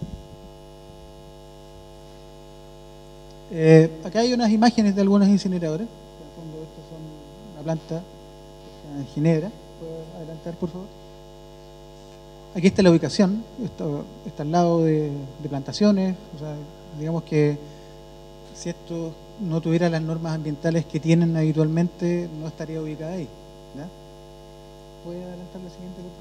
Eh, acá hay unas imágenes de algunos incineradores. En el fondo, estos son una planta en Ginebra. ¿Puedo adelantar, por favor? Aquí está la ubicación, está, está al lado de, de plantaciones. O sea, digamos que si esto no tuviera las normas ambientales que tienen habitualmente, no estaría ubicada ahí. ¿Ya? ¿Puede adelantar la siguiente, por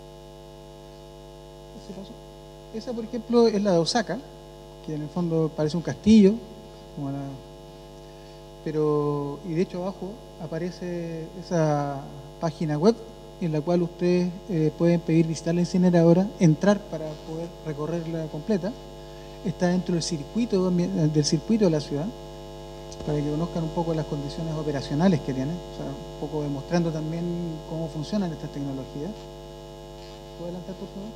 favor? ¿Ese paso? Esa, por ejemplo, es la de Osaka, que en el fondo parece un castillo, como la, pero, y de hecho abajo aparece esa página web en la cual ustedes eh, pueden pedir visitar la incineradora, entrar para poder recorrerla completa. Está dentro del circuito, del circuito de la ciudad, para que conozcan un poco las condiciones operacionales que tienen, o sea, un poco demostrando también cómo funcionan estas tecnologías. ¿Puedo adelantar, por favor?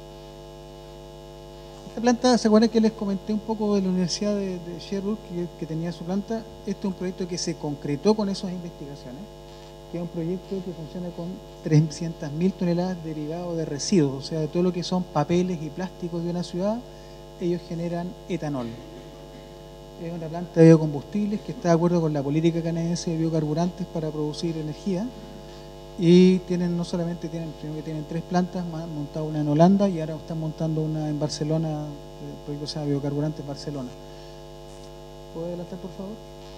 Esta planta, ¿se acuerdan que les comenté un poco de la Universidad de, de Sherbrooke que, que tenía su planta? Este es un proyecto que se concretó con esas investigaciones, que es un proyecto que funciona con trescientas mil toneladas derivados de residuos, o sea, de todo lo que son papeles y plásticos de una ciudad, ellos generan etanol. Es una planta de biocombustibles que está de acuerdo con la política canadiense de biocarburantes para producir energía, y tienen, no solamente tienen, sino que tienen tres plantas, montada una en Holanda y ahora están montando una en Barcelona, el proyecto se llama Biocarburantes Barcelona. ¿Puedo adelantar, por favor?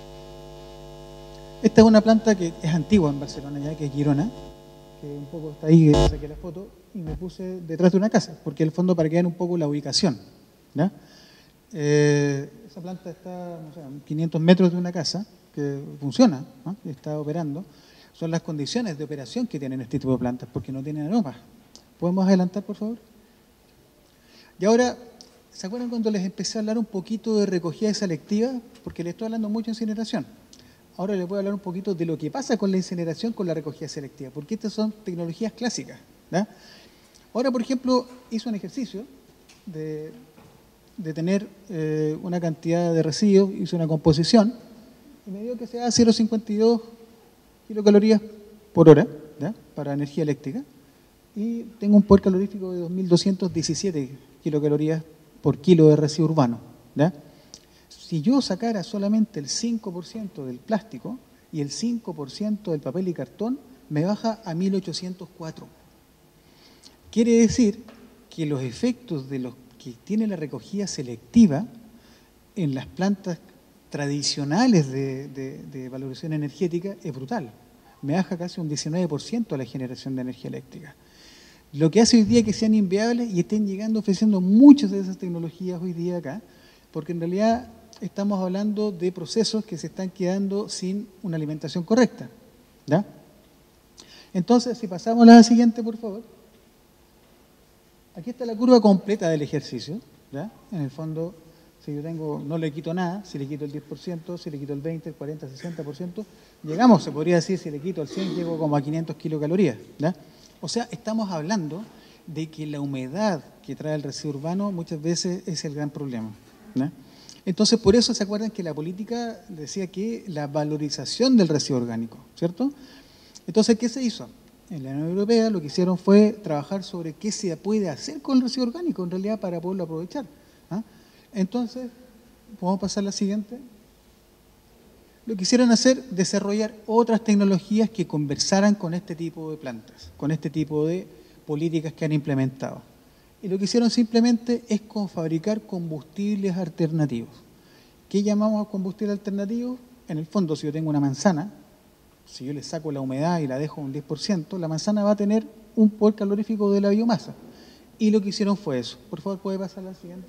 Esta es una planta que es antigua en Barcelona, ya que es Girona, que un poco está ahí, que saqué la foto y me puse detrás de una casa, porque en el fondo para que vean un poco la ubicación. ¿Ya? Eh, esa planta está, no sé, a quinientos metros de una casa que funciona, ¿no? Está operando. Son las condiciones de operación que tienen este tipo de plantas, porque no tienen aromas. ¿Podemos adelantar, por favor? Y ahora, ¿se acuerdan cuando les empecé a hablar un poquito de recogida selectiva? Porque les estoy hablando mucho de incineración. Ahora les voy a hablar un poquito de lo que pasa con la incineración con la recogida selectiva, porque estas son tecnologías clásicas. ¿Ya? Ahora, por ejemplo, hice un ejercicio de, de tener eh, una cantidad de residuos, hice una composición, y me dio que sea cero coma cincuenta y dos kilocalorías por hora, ¿ya? Para energía eléctrica, y tengo un poder calorífico de dos mil doscientos diecisiete kilocalorías por kilo de residuo urbano. ¿Ya? Si yo sacara solamente el cinco por ciento del plástico y el cinco por ciento del papel y cartón, me baja a mil ochocientos cuatro. Quiere decir que los efectos de los que tiene la recogida selectiva en las plantas tradicionales de, de, de valorización energética es brutal. Me baja casi un diecinueve por ciento la generación de energía eléctrica. Lo que hace hoy día que sean inviables y estén llegando ofreciendo muchas de esas tecnologías hoy día acá, porque en realidad estamos hablando de procesos que se están quedando sin una alimentación correcta. ¿Ya? Entonces, si pasamos a la siguiente, por favor. Aquí está la curva completa del ejercicio, ¿ya? En el fondo, si yo tengo, no le quito nada, si le quito el diez por ciento, si le quito el veinte, el cuarenta, el sesenta por ciento, llegamos, se podría decir, si le quito el cien, llego como a quinientas kilocalorías, ¿ya? O sea, estamos hablando de que la humedad que trae el residuo urbano muchas veces es el gran problema, ¿ya? Entonces, por eso se acuerdan que la política decía que la valorización del residuo orgánico, ¿cierto? Entonces, ¿qué se hizo? En la Unión Europea lo que hicieron fue trabajar sobre qué se puede hacer con el residuo orgánico, en realidad, para poderlo aprovechar, ¿ah? Entonces, ¿podemos pasar a la siguiente? Lo que quisieron hacer, desarrollar otras tecnologías que conversaran con este tipo de plantas, con este tipo de políticas que han implementado. Y lo que hicieron simplemente es con fabricar combustibles alternativos. ¿Qué llamamos combustible alternativo? En el fondo, si yo tengo una manzana, si yo le saco la humedad y la dejo un diez por ciento, la manzana va a tener un poder calorífico de la biomasa. Y lo que hicieron fue eso. Por favor, ¿puede pasar a la siguiente?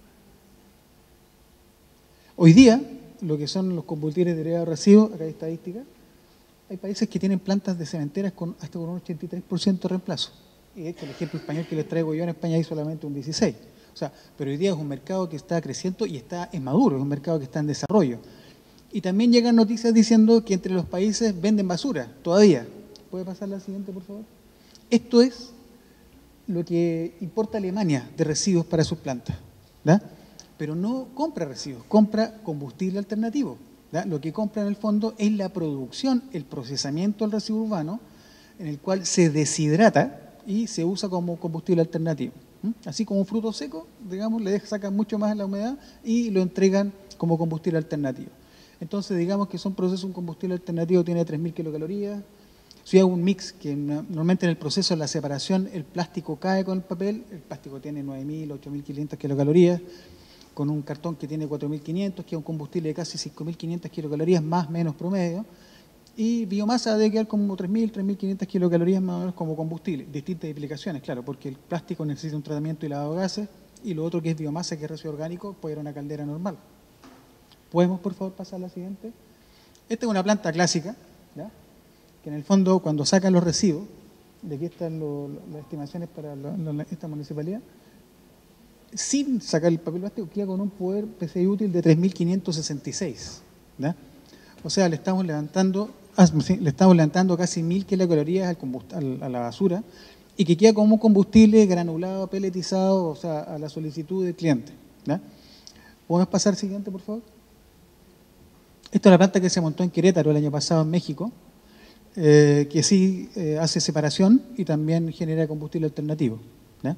Hoy día, lo que son los combustibles derivados de residuos, acá hay estadísticas, hay países que tienen plantas de cementeras con hasta con un ochenta y tres por ciento de reemplazo. Y de hecho, el ejemplo español que les traigo yo, en España hay solamente un dieciséis por ciento. O sea, pero hoy día es un mercado que está creciendo y está en maduro, es un mercado que está en desarrollo. Y también llegan noticias diciendo que entre los países venden basura, todavía. ¿Puede pasar la siguiente, por favor? Esto es lo que importa Alemania de residuos para sus plantas, ¿verdad? Pero no compra residuos, compra combustible alternativo, ¿verdad? Lo que compra en el fondo es la producción, el procesamiento del residuo urbano, en el cual se deshidrata y se usa como combustible alternativo. ¿Mm? Así como un fruto seco, digamos, le sacan mucho más la humedad y lo entregan como combustible alternativo. Entonces, digamos que son procesos, un combustible alternativo tiene tres mil kilocalorías. Si hago un mix, que normalmente en el proceso de la separación el plástico cae con el papel, el plástico tiene nueve mil, ocho mil quinientas kilocalorías, con un cartón que tiene cuatro mil quinientos, que es un combustible de casi cinco mil quinientas kilocalorías, más o menos promedio, y biomasa debe quedar como tres mil, tres mil quinientas kilocalorías más o menos como combustible. Distintas implicaciones, claro, porque el plástico necesita un tratamiento y lavado de gases, y lo otro que es biomasa, que es residuo orgánico, puede ir a una caldera normal. ¿Podemos, por favor, pasar a la siguiente? Esta es una planta clásica, ¿ya? Que en el fondo, cuando sacan los residuos, de aquí están lo, lo, las estimaciones para lo, lo, esta municipalidad, sin sacar el papel plástico, queda con un poder P C I útil de tres mil quinientos sesenta y seis. ¿Ya? O sea, le estamos levantando, ah, sí, le estamos levantando casi mil kilocalorías al al, a la basura, y que queda como un combustible granulado, peletizado, o sea, a la solicitud del cliente. ¿Ya? ¿Podemos pasar al siguiente, por favor? Esta es la planta que se montó en Querétaro el año pasado en México, eh, que sí eh, hace separación y también genera combustible alternativo. ¿Ya?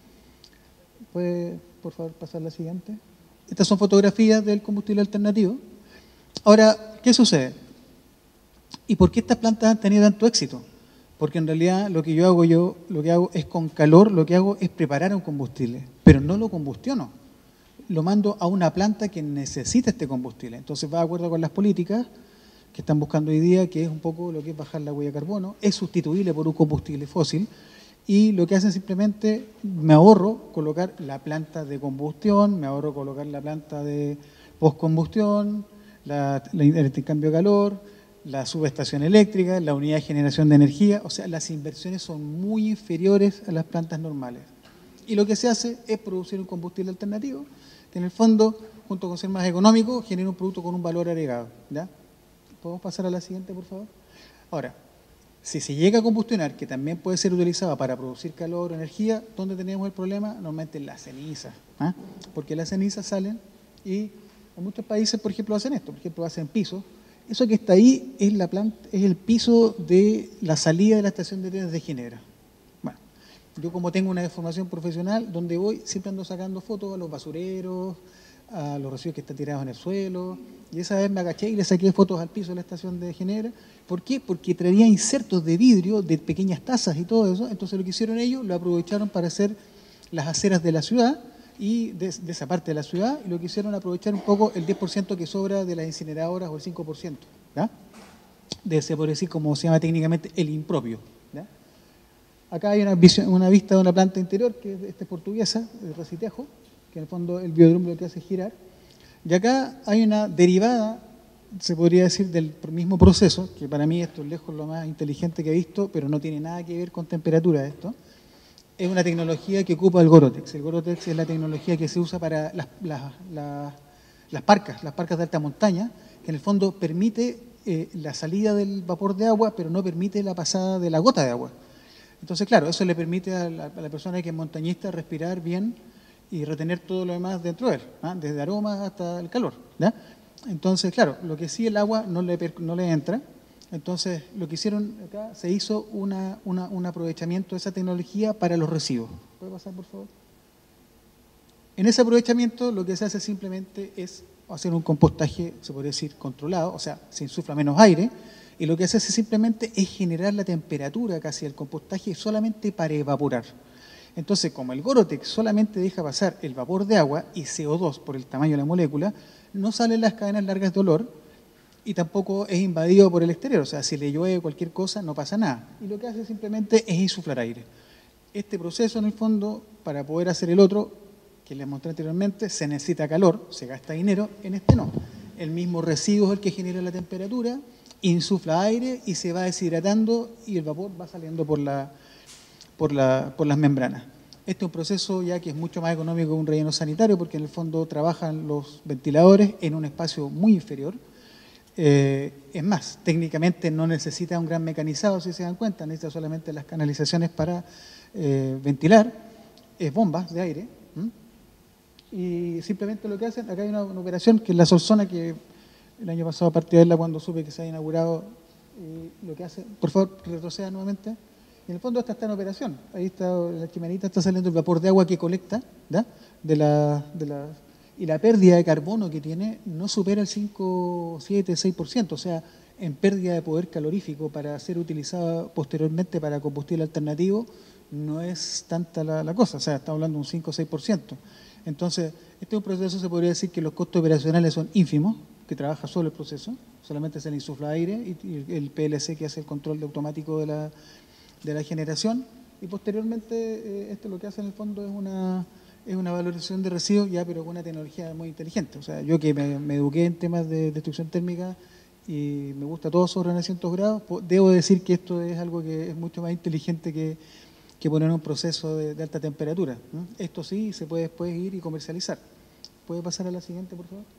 ¿Puede, por favor, pasar la siguiente? Estas son fotografías del combustible alternativo. Ahora, ¿qué sucede? ¿Y por qué estas plantas han tenido tanto éxito? Porque en realidad lo que yo hago, yo lo que hago es con calor, lo que hago es preparar un combustible, pero no lo combustiono. Lo mando a una planta que necesita este combustible. Entonces va de acuerdo con las políticas que están buscando hoy día, que es un poco lo que es bajar la huella de carbono, es sustituible por un combustible fósil, y lo que hacen simplemente, me ahorro colocar la planta de combustión, me ahorro colocar la planta de postcombustión, la, la, el intercambio de calor, la subestación eléctrica, la unidad de generación de energía. O sea, las inversiones son muy inferiores a las plantas normales. Y lo que se hace es producir un combustible alternativo, que en el fondo, junto con ser más económico, genera un producto con un valor agregado. ¿Ya? ¿Podemos pasar a la siguiente, por favor? Ahora, si se llega a combustionar, que también puede ser utilizado para producir calor o energía, ¿dónde tenemos el problema? Normalmente en las cenizas. ¿Ah? Porque las cenizas salen y en muchos países, por ejemplo, hacen esto. Por ejemplo, hacen pisos. Eso que está ahí es, la planta, es el piso de la salida de la estación de trenes de Ginebra. Bueno, yo como tengo una formación profesional, donde voy, siempre ando sacando fotos a los basureros, a los residuos que están tirados en el suelo, y esa vez me agaché y le saqué fotos al piso de la estación de Ginebra. ¿Por qué? Porque traía insertos de vidrio, de pequeñas tazas y todo eso. Entonces lo que hicieron ellos, lo aprovecharon para hacer las aceras de la ciudad, y de, de esa parte de la ciudad, y lo que hicieron aprovechar un poco el diez por ciento que sobra de las incineradoras, o el cinco por ciento, ¿ya? De ese, por decir, como se llama técnicamente, el impropio, ¿ya? Acá hay una, visión, una vista de una planta interior, que es esta portuguesa, de Recitejo, que en el fondo el biodrum lo que hace es girar. Y acá hay una derivada se podría decir, del mismo proceso, que para mí esto es lejos lo más inteligente que he visto, pero no tiene nada que ver con temperatura esto. Es una tecnología que ocupa el Gore-Tex. El Gore-Tex es la tecnología que se usa para las, las, las, las parcas, las parcas de alta montaña, que en el fondo permite eh, la salida del vapor de agua, pero no permite la pasada de la gota de agua. Entonces, claro, eso le permite a la, a la persona que es montañista respirar bien y retener todo lo demás dentro de él, ¿ah? Desde aromas hasta el calor, ¿ya? Entonces, claro, lo que sí el agua no le, no le entra. Entonces, lo que hicieron acá, se hizo una, una, un aprovechamiento de esa tecnología para los residuos. ¿Puede pasar, por favor? En ese aprovechamiento, lo que se hace simplemente es hacer un compostaje, se podría decir, controlado, o sea, se insufla menos aire, y lo que se hace simplemente es generar la temperatura casi del compostaje solamente para evaporar. Entonces, como el Gore-Tex solamente deja pasar el vapor de agua y C O dos por el tamaño de la molécula, no salen las cadenas largas de olor, y tampoco es invadido por el exterior, o sea, si le llueve cualquier cosa no pasa nada. Y lo que hace simplemente es insuflar aire. Este proceso, en el fondo, para poder hacer el otro, que les mostré anteriormente, se necesita calor, se gasta dinero, en este no. El mismo residuo es el que genera la temperatura, insufla aire y se va deshidratando y el vapor va saliendo por, la, por, la, por las membranas. Este es un proceso ya que es mucho más económico que un relleno sanitario, porque en el fondo trabajan los ventiladores en un espacio muy inferior. Eh, es más, técnicamente no necesita un gran mecanizado, si se dan cuenta, necesita solamente las canalizaciones para eh, ventilar, es bombas de aire, ¿m? Y simplemente lo que hacen, acá hay una, una operación que es la Solzona, que el año pasado a partir de verla cuando supe que se ha inaugurado, y lo que hace, por favor, retroceda nuevamente, y en el fondo esta está en operación, ahí está la chimenita, está saliendo el vapor de agua que colecta, ¿ya? de la... De la y la pérdida de carbono que tiene no supera el cinco, siete, seis por ciento, o sea, en pérdida de poder calorífico para ser utilizada posteriormente para combustible alternativo, no es tanta la, la cosa, o sea, estamos hablando de un cinco o seis por ciento. Entonces, este es un proceso, se podría decir que los costos operacionales son ínfimos, que trabaja solo el proceso, solamente se le insufla aire y, y el P L C que hace el control de automático de la, de la generación, y posteriormente eh, esto lo que hace en el fondo es una... es una valorización de residuos ya, pero con una tecnología muy inteligente. O sea, yo que me, me eduqué en temas de destrucción térmica y me gusta todo sobre novecientos grados, debo decir que esto es algo que es mucho más inteligente que, que poner un proceso de, de alta temperatura, ¿no? Esto sí se puede después ir y comercializar. ¿Puede pasar a la siguiente, por favor?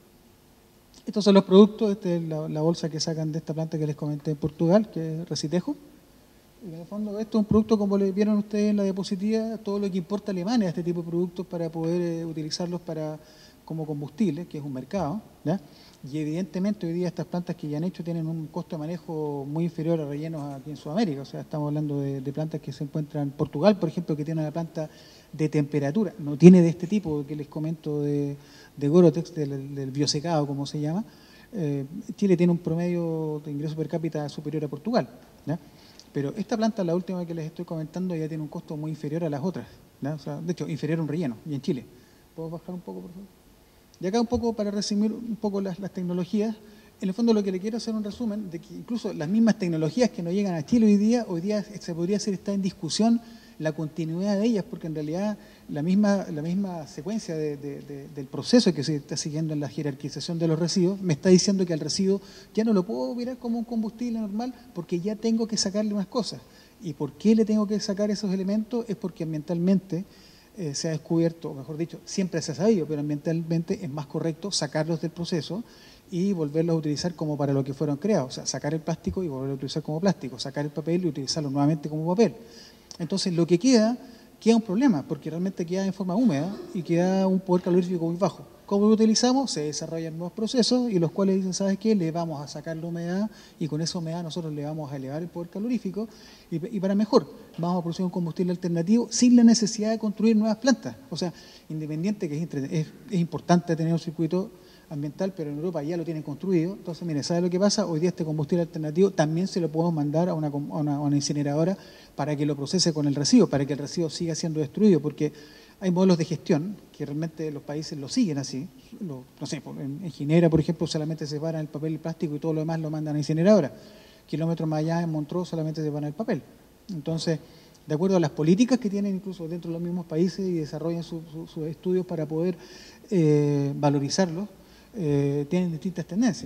Estos son los productos, esta es la, la bolsa que sacan de esta planta que les comenté en Portugal, que es Recitejo. Y en el fondo esto es un producto, como le vieron ustedes en la diapositiva, todo lo que importa Alemania, este tipo de productos para poder eh, utilizarlos para, como combustible, que es un mercado, ¿ya? Y evidentemente hoy día estas plantas que ya han hecho tienen un costo de manejo muy inferior a rellenos aquí en Sudamérica, o sea, estamos hablando de, de plantas que se encuentran en Portugal, por ejemplo, que tiene una planta de temperatura, no tiene de este tipo que les comento de, de Gore-Tex, del, del biosecado, como se llama. eh, Chile tiene un promedio de ingreso per cápita superior a Portugal, ¿ya? Pero esta planta, la última que les estoy comentando, ya tiene un costo muy inferior a las otras, ¿no? O sea, de hecho, inferior a un relleno, y en Chile. ¿Puedo bajar un poco, por favor? Y acá un poco, para resumir un poco las, las tecnologías, en el fondo lo que le quiero hacer un resumen, de que incluso las mismas tecnologías que no llegan a Chile hoy día, hoy día se podría hacer, está en discusión la continuidad de ellas, porque en realidad la misma, la misma secuencia de, de, de, del proceso que se está siguiendo en la jerarquización de los residuos me está diciendo que al residuo ya no lo puedo mirar como un combustible normal porque ya tengo que sacarle unas cosas. ¿Y por qué le tengo que sacar esos elementos? Es porque ambientalmente eh, se ha descubierto, o mejor dicho, siempre se ha sabido, pero ambientalmente es más correcto sacarlos del proceso y volverlos a utilizar como para lo que fueron creados. O sea, sacar el plástico y volverlo a utilizar como plástico, sacar el papel y utilizarlo nuevamente como papel. Entonces, lo que queda, queda un problema, porque realmente queda en forma húmeda y queda un poder calorífico muy bajo. ¿Cómo lo utilizamos? Se desarrollan nuevos procesos y los cuales dicen, ¿sabes qué? Le vamos a sacar la humedad y con esa humedad nosotros le vamos a elevar el poder calorífico y, y para mejor, vamos a producir un combustible alternativo sin la necesidad de construir nuevas plantas. O sea, independiente que es, es, es importante tener un circuito ambiental, pero en Europa ya lo tienen construido. Entonces, mire, ¿sabe lo que pasa? Hoy día este combustible alternativo también se lo podemos mandar a una, a una, a una incineradora para que lo procese con el residuo, para que el residuo siga siendo destruido, porque hay modelos de gestión que realmente los países lo siguen así. Lo, no sé, en, en Ginebra, por ejemplo, solamente se separan el papel y el plástico y todo lo demás lo mandan a incineradora. Kilómetros más allá, en Montreux, solamente se separan el papel. Entonces, de acuerdo a las políticas que tienen incluso dentro de los mismos países y desarrollan sus su, su estudios para poder eh, valorizarlos, Eh, tienen distintas tendencias.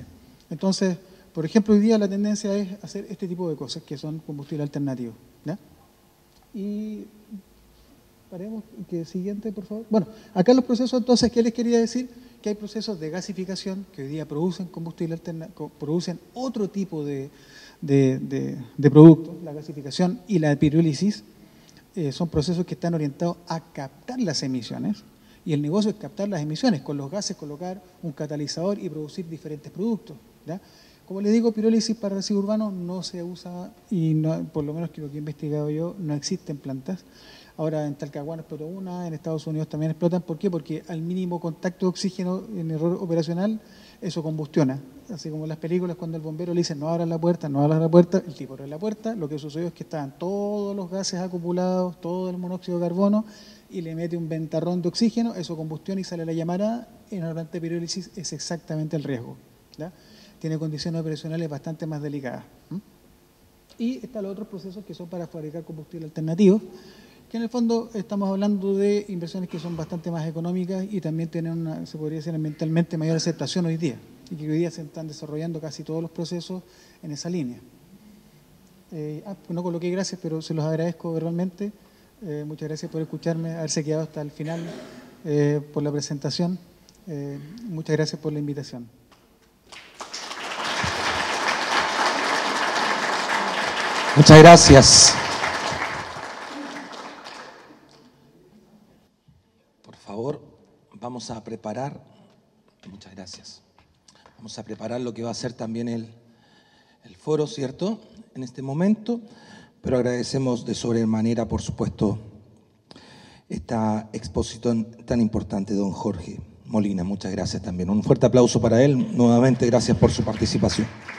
Entonces, por ejemplo, hoy día la tendencia es hacer este tipo de cosas que son combustibles alternativos. ¿Ya? Y paremos, que siguiente, por favor. Bueno, acá los procesos, entonces, ¿qué les quería decir? Que hay procesos de gasificación que hoy día producen combustible alternativo, producen otro tipo de, de, de, de productos, la gasificación y la pirólisis. Eh, son procesos que están orientados a captar las emisiones, y el negocio es captar las emisiones, con los gases colocar un catalizador y producir diferentes productos. ¿Ya? Como les digo, pirólisis para residuos urbanos no se usa, y no, por lo menos que lo que he investigado yo, no existen plantas. Ahora en Talcahuano explotó una, en Estados Unidos también explotan. ¿Por qué? Porque al mínimo contacto de oxígeno en error operacional, eso combustiona. Así como en las películas, cuando el bombero le dicen no abran la puerta, no abran la puerta, el tipo abre la puerta, lo que sucedió es que estaban todos los gases acumulados, todo el monóxido de carbono, y le mete un ventarrón de oxígeno, eso combustiona y sale la llamarada. En la planta de pirólisis es exactamente el riesgo. ¿Ya? Tiene condiciones operacionales bastante más delicadas. ¿Mm? Y están los otros procesos que son para fabricar combustible alternativo, que en el fondo estamos hablando de inversiones que son bastante más económicas y también tienen una, se podría decir, ambientalmente mayor aceptación hoy día, y que hoy día se están desarrollando casi todos los procesos en esa línea. Eh, ah, no coloqué gracias, pero se los agradezco verbalmente. Eh, muchas gracias por escucharme, haberse quedado hasta el final, eh, por la presentación. Eh, muchas gracias por la invitación. Muchas gracias. Por favor, vamos a preparar, muchas gracias, vamos a preparar lo que va a ser también el, el foro, ¿cierto?, en este momento, pero agradecemos de sobremanera, por supuesto, esta exposición tan importante, don Jorge Molina. Muchas gracias también. Un fuerte aplauso para él. Nuevamente, gracias por su participación.